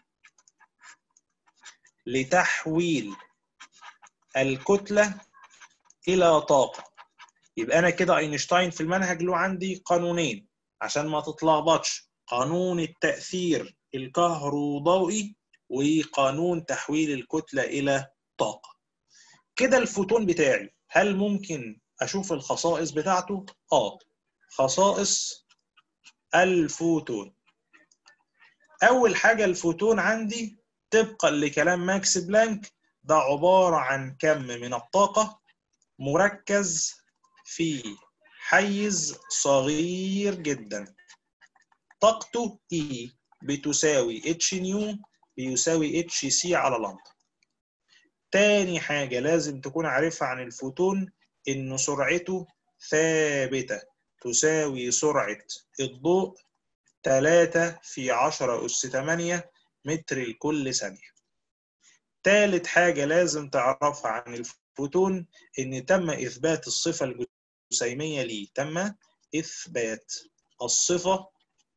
Speaker 1: لتحويل الكتلة إلى طاقة. يبقى أنا كده أينشتاين في المنهج له عندي قانونين عشان ما تتلخبطش: قانون التأثير الكهروضوئي وقانون تحويل الكتلة إلى طاقة. كده الفوتون بتاعي، هل ممكن أشوف الخصائص بتاعته؟ آه، خصائص الفوتون. أول حاجة، الفوتون عندي طبقا لكلام ماكس بلانك ده عبارة عن كم من الطاقة مركز في حيز صغير جدا، طاقته E بتساوي اتش نيو بيساوي اتش سي على لمدة. تاني حاجة لازم تكون عارفها عن الفوتون إنه سرعته ثابتة تساوي سرعة الضوء تلاتة في عشرة أس تمانية متر لكل ثانية. تالت حاجة لازم تعرفها عن الفوتون إن تم إثبات الصفة الجسيمية ليه. تم إثبات الصفة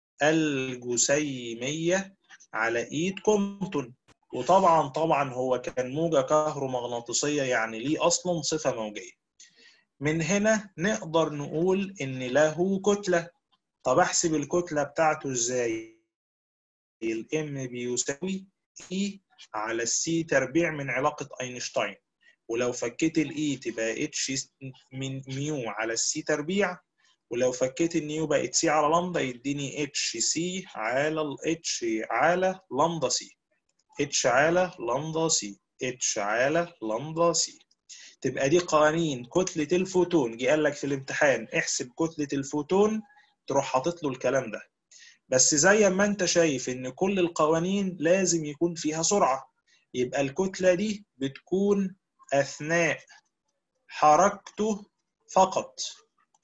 Speaker 1: الجسيمية على إيد كومبتون. وطبعا طبعا هو كان موجة كهرومغناطيسية، يعني ليه أصلا صفة موجية. من هنا نقدر نقول إن له كتلة. طب أحسب الكتلة بتاعته إزاي؟ الإم بيساوي إي على السي تربيع من علاقة أينشتاين، ولو فكيت الإي تبقى اتش من ميو على السي تربيع، ولو فكيت النيو بقت سي على لمدا يديني اتش سي على الاتش على لمدا سي، اتش على لمدا سي، اتش على لمدا سي. تبقى دي قوانين كتلة الفوتون. جه قال لك في الامتحان احسب كتلة الفوتون، تروح حاطط له الكلام ده. بس زي ما انت شايف ان كل القوانين لازم يكون فيها سرعة، يبقى الكتلة دي بتكون اثناء حركته فقط.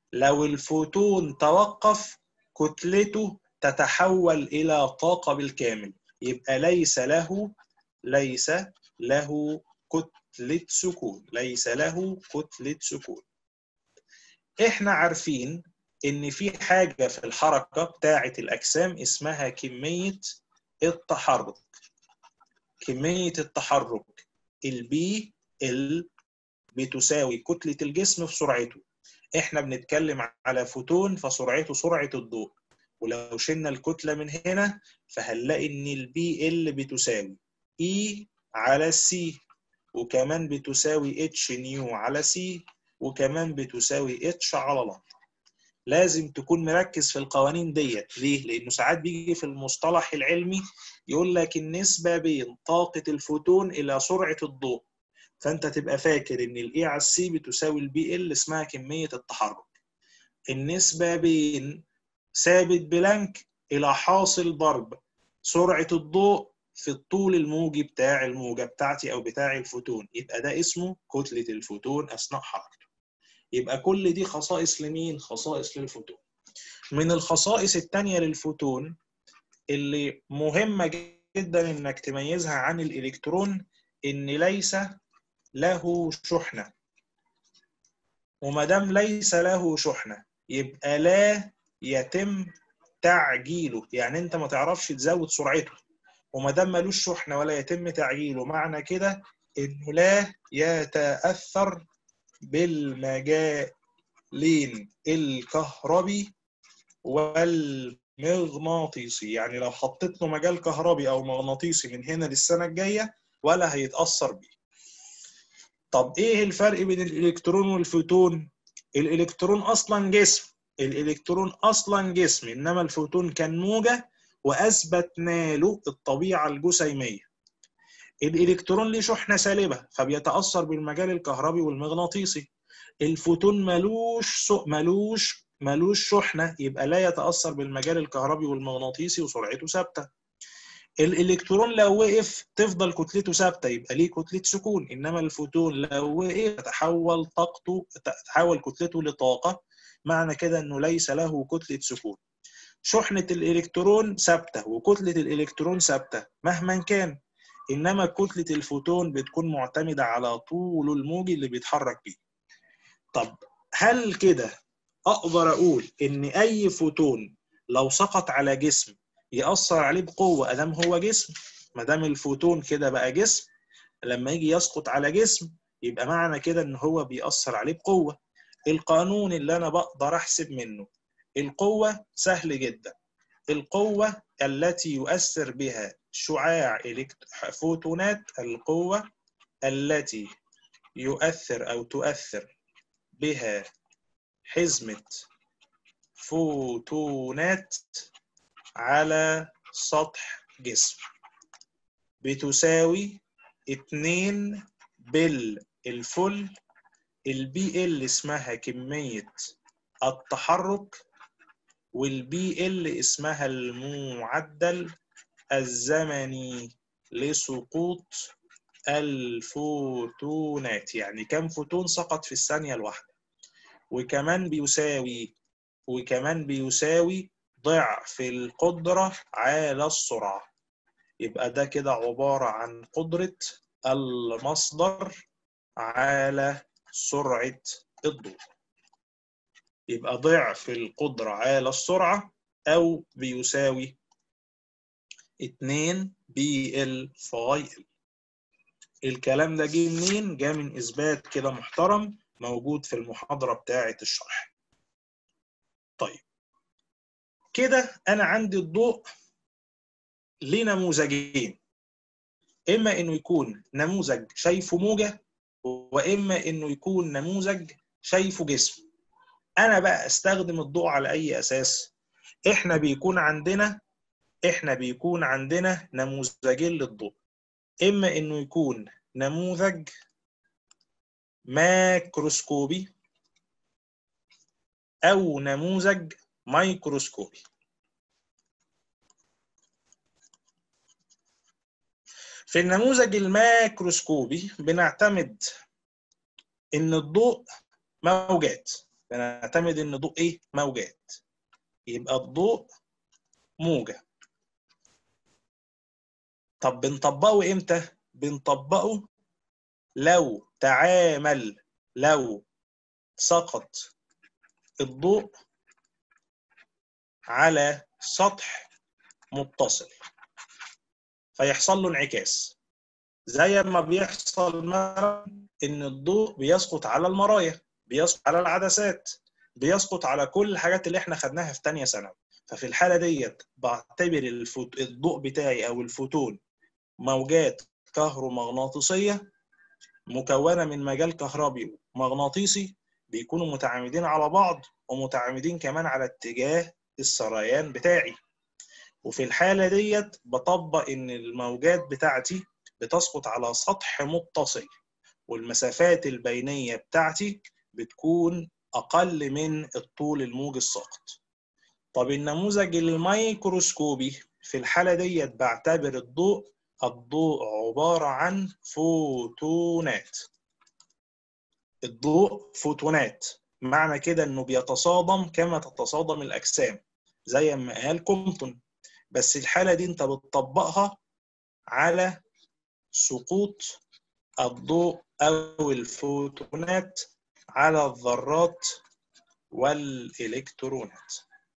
Speaker 1: لو الفوتون توقف كتلته تتحول إلى طاقة بالكامل، يبقى ليس له ليس له كتلة سكون، ليس له كتلة سكون. احنا عارفين ان في حاجة في الحركة بتاعة الأجسام اسمها كمية التحرك. كمية التحرك البي ال بتساوي كتلة الجسم في سرعته. احنا بنتكلم على فوتون فسرعته سرعة الضوء، ولو شلنا الكتلة من هنا فهنلاقي ان البي ال بتساوي اي على سي، وكمان بتساوي اتش نيو على سي، وكمان بتساوي اتش على لامدا. لازم تكون مركز في القوانين ديت. ليه؟ لانه ساعات بيجي في المصطلح العلمي يقول لك النسبة بين طاقة الفوتون الى سرعة الضوء، فانت تبقى فاكر ان الاي على السي بتساوي البي ال اسمها كمية التحرك. النسبة بين ثابت بلانك الى حاصل ضرب سرعة الضوء في الطول الموجي بتاع الموجة بتاعتي او بتاع الفوتون، يبقى ده اسمه كتلة الفوتون اثناء حركته. يبقى كل دي خصائص لمين؟ خصائص للفوتون. من الخصائص التانية للفوتون اللي مهمة جدا انك تميزها عن الالكترون ان ليس له شحنة. وما دام ليس له شحنة يبقى لا يتم تعجيله، يعني انت ما تعرفش تزود سرعته. وما دام ملوش شحنة ولا يتم تعجيله معنى كده انه لا يتأثر بالمجالين الكهربي والمغناطيسي. يعني لو حطيت له مجال كهربي او مغناطيسي من هنا للسنة الجاية ولا هيتأثر بيه. طب ايه الفرق بين الالكترون والفوتون؟ الالكترون اصلا جسم، الالكترون اصلا جسم، انما الفوتون كان موجة واثبتنا له الطبيعة الجسيمية. الالكترون ليه شحنة سالبة فبيتأثر بالمجال الكهربي والمغناطيسي. الفوتون ملوش ملوش ملوش شحنة، يبقى لا يتأثر بالمجال الكهربي والمغناطيسي وسرعته ثابتة. الالكترون لو وقف تفضل كتلته ثابته، يبقى ليه كتله سكون. انما الفوتون لو وقف تتحول طاقته تتحول كتلته لطاقه، معنى كده انه ليس له كتله سكون. شحنه الالكترون ثابته وكتله الالكترون ثابته مهما كان، انما كتله الفوتون بتكون معتمده على طوله الموجي اللي بيتحرك بيه. طب هل كده اقدر اقول ان اي فوتون لو سقط على جسم يأثر عليه بقوة ادام هو جسم؟ ما دام الفوتون كده بقى جسم، لما يجي يسقط على جسم يبقى معنى كده ان هو بيأثر عليه بقوة. القانون اللي انا بقدر احسب منه القوة سهل جدا. القوة التي يؤثر بها شعاع فوتونات، القوة التي يؤثر او تؤثر بها حزمة فوتونات على سطح جسم بتساوي اتنين بالفل البي ال اسمها كمية التحرك، والبي ال اسمها المعدل الزمني لسقوط الفوتونات، يعني كم فوتون سقط في الثانية الواحدة. وكمان بيساوي وكمان بيساوي ضعف القدرة على السرعة. يبقى ده كده عبارة عن قدرة المصدر على سرعة الضوء. يبقى ضعف القدرة على السرعة أو بيساوي اتنين بي ال فاي ال. الكلام ده جه منين؟ جه من إثبات كده محترم موجود في المحاضرة بتاعة الشرح. طيب كده أنا عندي الضوء ليه نموذجين، إما إنه يكون نموذج شايفه موجة، وإما إنه يكون نموذج شايفه جسم. أنا بقى أستخدم الضوء على أي أساس؟ إحنا بيكون عندنا إحنا بيكون عندنا نموذجين للضوء، إما إنه يكون نموذج ماكروسكوبي أو نموذج ميكروسكوبي. في النموذج الماكروسكوبي بنعتمد إن الضوء موجات، بنعتمد ان الضوء ايه؟ موجات. يبقى الضوء موجة. طب بنطبقه امتى؟ بنطبقه لو تعامل لو سقط الضوء على سطح متصل فيحصل له انعكاس، زي ما بيحصل مثلا ان الضوء بيسقط على المرايا، بيسقط على العدسات، بيسقط على كل الحاجات اللي احنا خدناها في تانية ثانوي. ففي الحالة ديت بعتبر الفوت... الضوء بتاعي او الفوتون موجات كهرومغناطيسية مكونة من مجال كهربي مغناطيسي بيكونوا متعامدين على بعض ومتعامدين كمان على اتجاه السريان بتاعي. وفي الحالة ديت بطبق ان الموجات بتاعتي بتسقط على سطح متصل والمسافات البينية بتاعتي بتكون أقل من الطول الموجي الساقط. طب النموذج الميكروسكوبي في الحالة ديت بعتبر الضوء الضوء عبارة عن فوتونات. الضوء فوتونات، معنى كده انه بيتصادم كما تتصادم الأجسام زي ما قال كومبتون، بس الحالة دي انت بتطبقها على سقوط الضوء أو الفوتونات على الذرات والإلكترونات.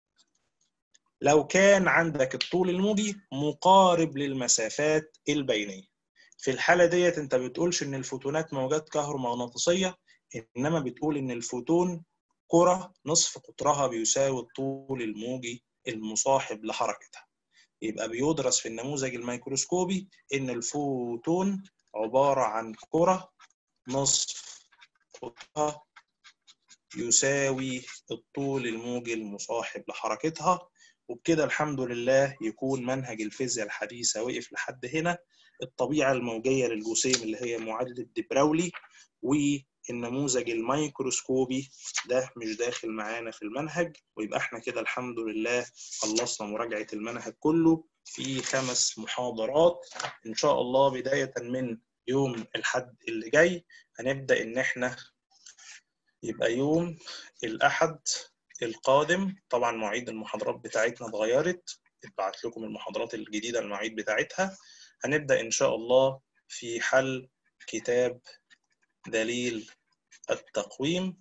Speaker 1: لو كان عندك الطول الموجي مقارب للمسافات البينية، في الحالة ديت انت بتقولش ان الفوتونات موجات كهرومغناطيسية، انما بتقول ان الفوتون كرة نصف قطرها بيساوي الطول الموجي المصاحب لحركتها. يبقى بيدرس في النموذج الميكروسكوبي ان الفوتون عبارة عن كرة نصف قطرها يساوي الطول الموجي المصاحب لحركتها. وبكده الحمد لله يكون منهج الفيزياء الحديثة وقف لحد هنا. الطبيعة الموجية للجسيم اللي هي معادلة دي براولي والنموذج الميكروسكوبي ده مش داخل معانا في المنهج. ويبقى احنا كده الحمد لله خلصنا مراجعة المنهج كله في خمس محاضرات. ان شاء الله بداية من يوم الأحد اللي جاي هنبدأ ان احنا يبقى يوم الأحد القادم. طبعا مواعيد المحاضرات بتاعتنا اتغيرت، اتبعت لكم المحاضرات الجديدة المواعيد بتاعتها. هنبدأ إن شاء الله في حل كتاب دليل التقويم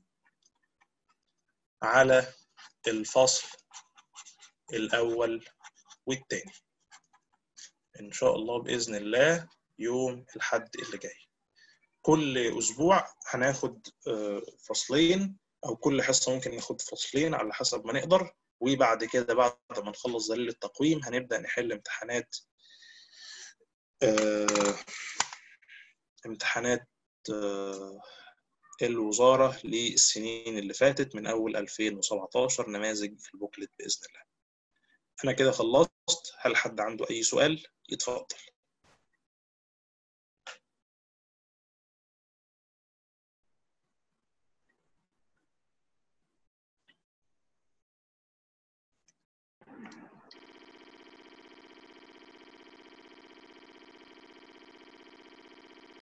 Speaker 1: على الفصل الأول والثاني إن شاء الله بإذن الله يوم الأحد اللي جاي. كل أسبوع هناخد فصلين أو كل حصة ممكن ناخد فصلين على حسب ما نقدر. وبعد كده بعد ما نخلص دليل التقويم هنبدأ نحل امتحانات اه امتحانات اه الوزارة للسنين اللي فاتت من أول ألفين وسبعتاشر نماذج في البوكلت بإذن الله. أنا كده خلصت. هل حد عنده أي سؤال؟ يتفضل.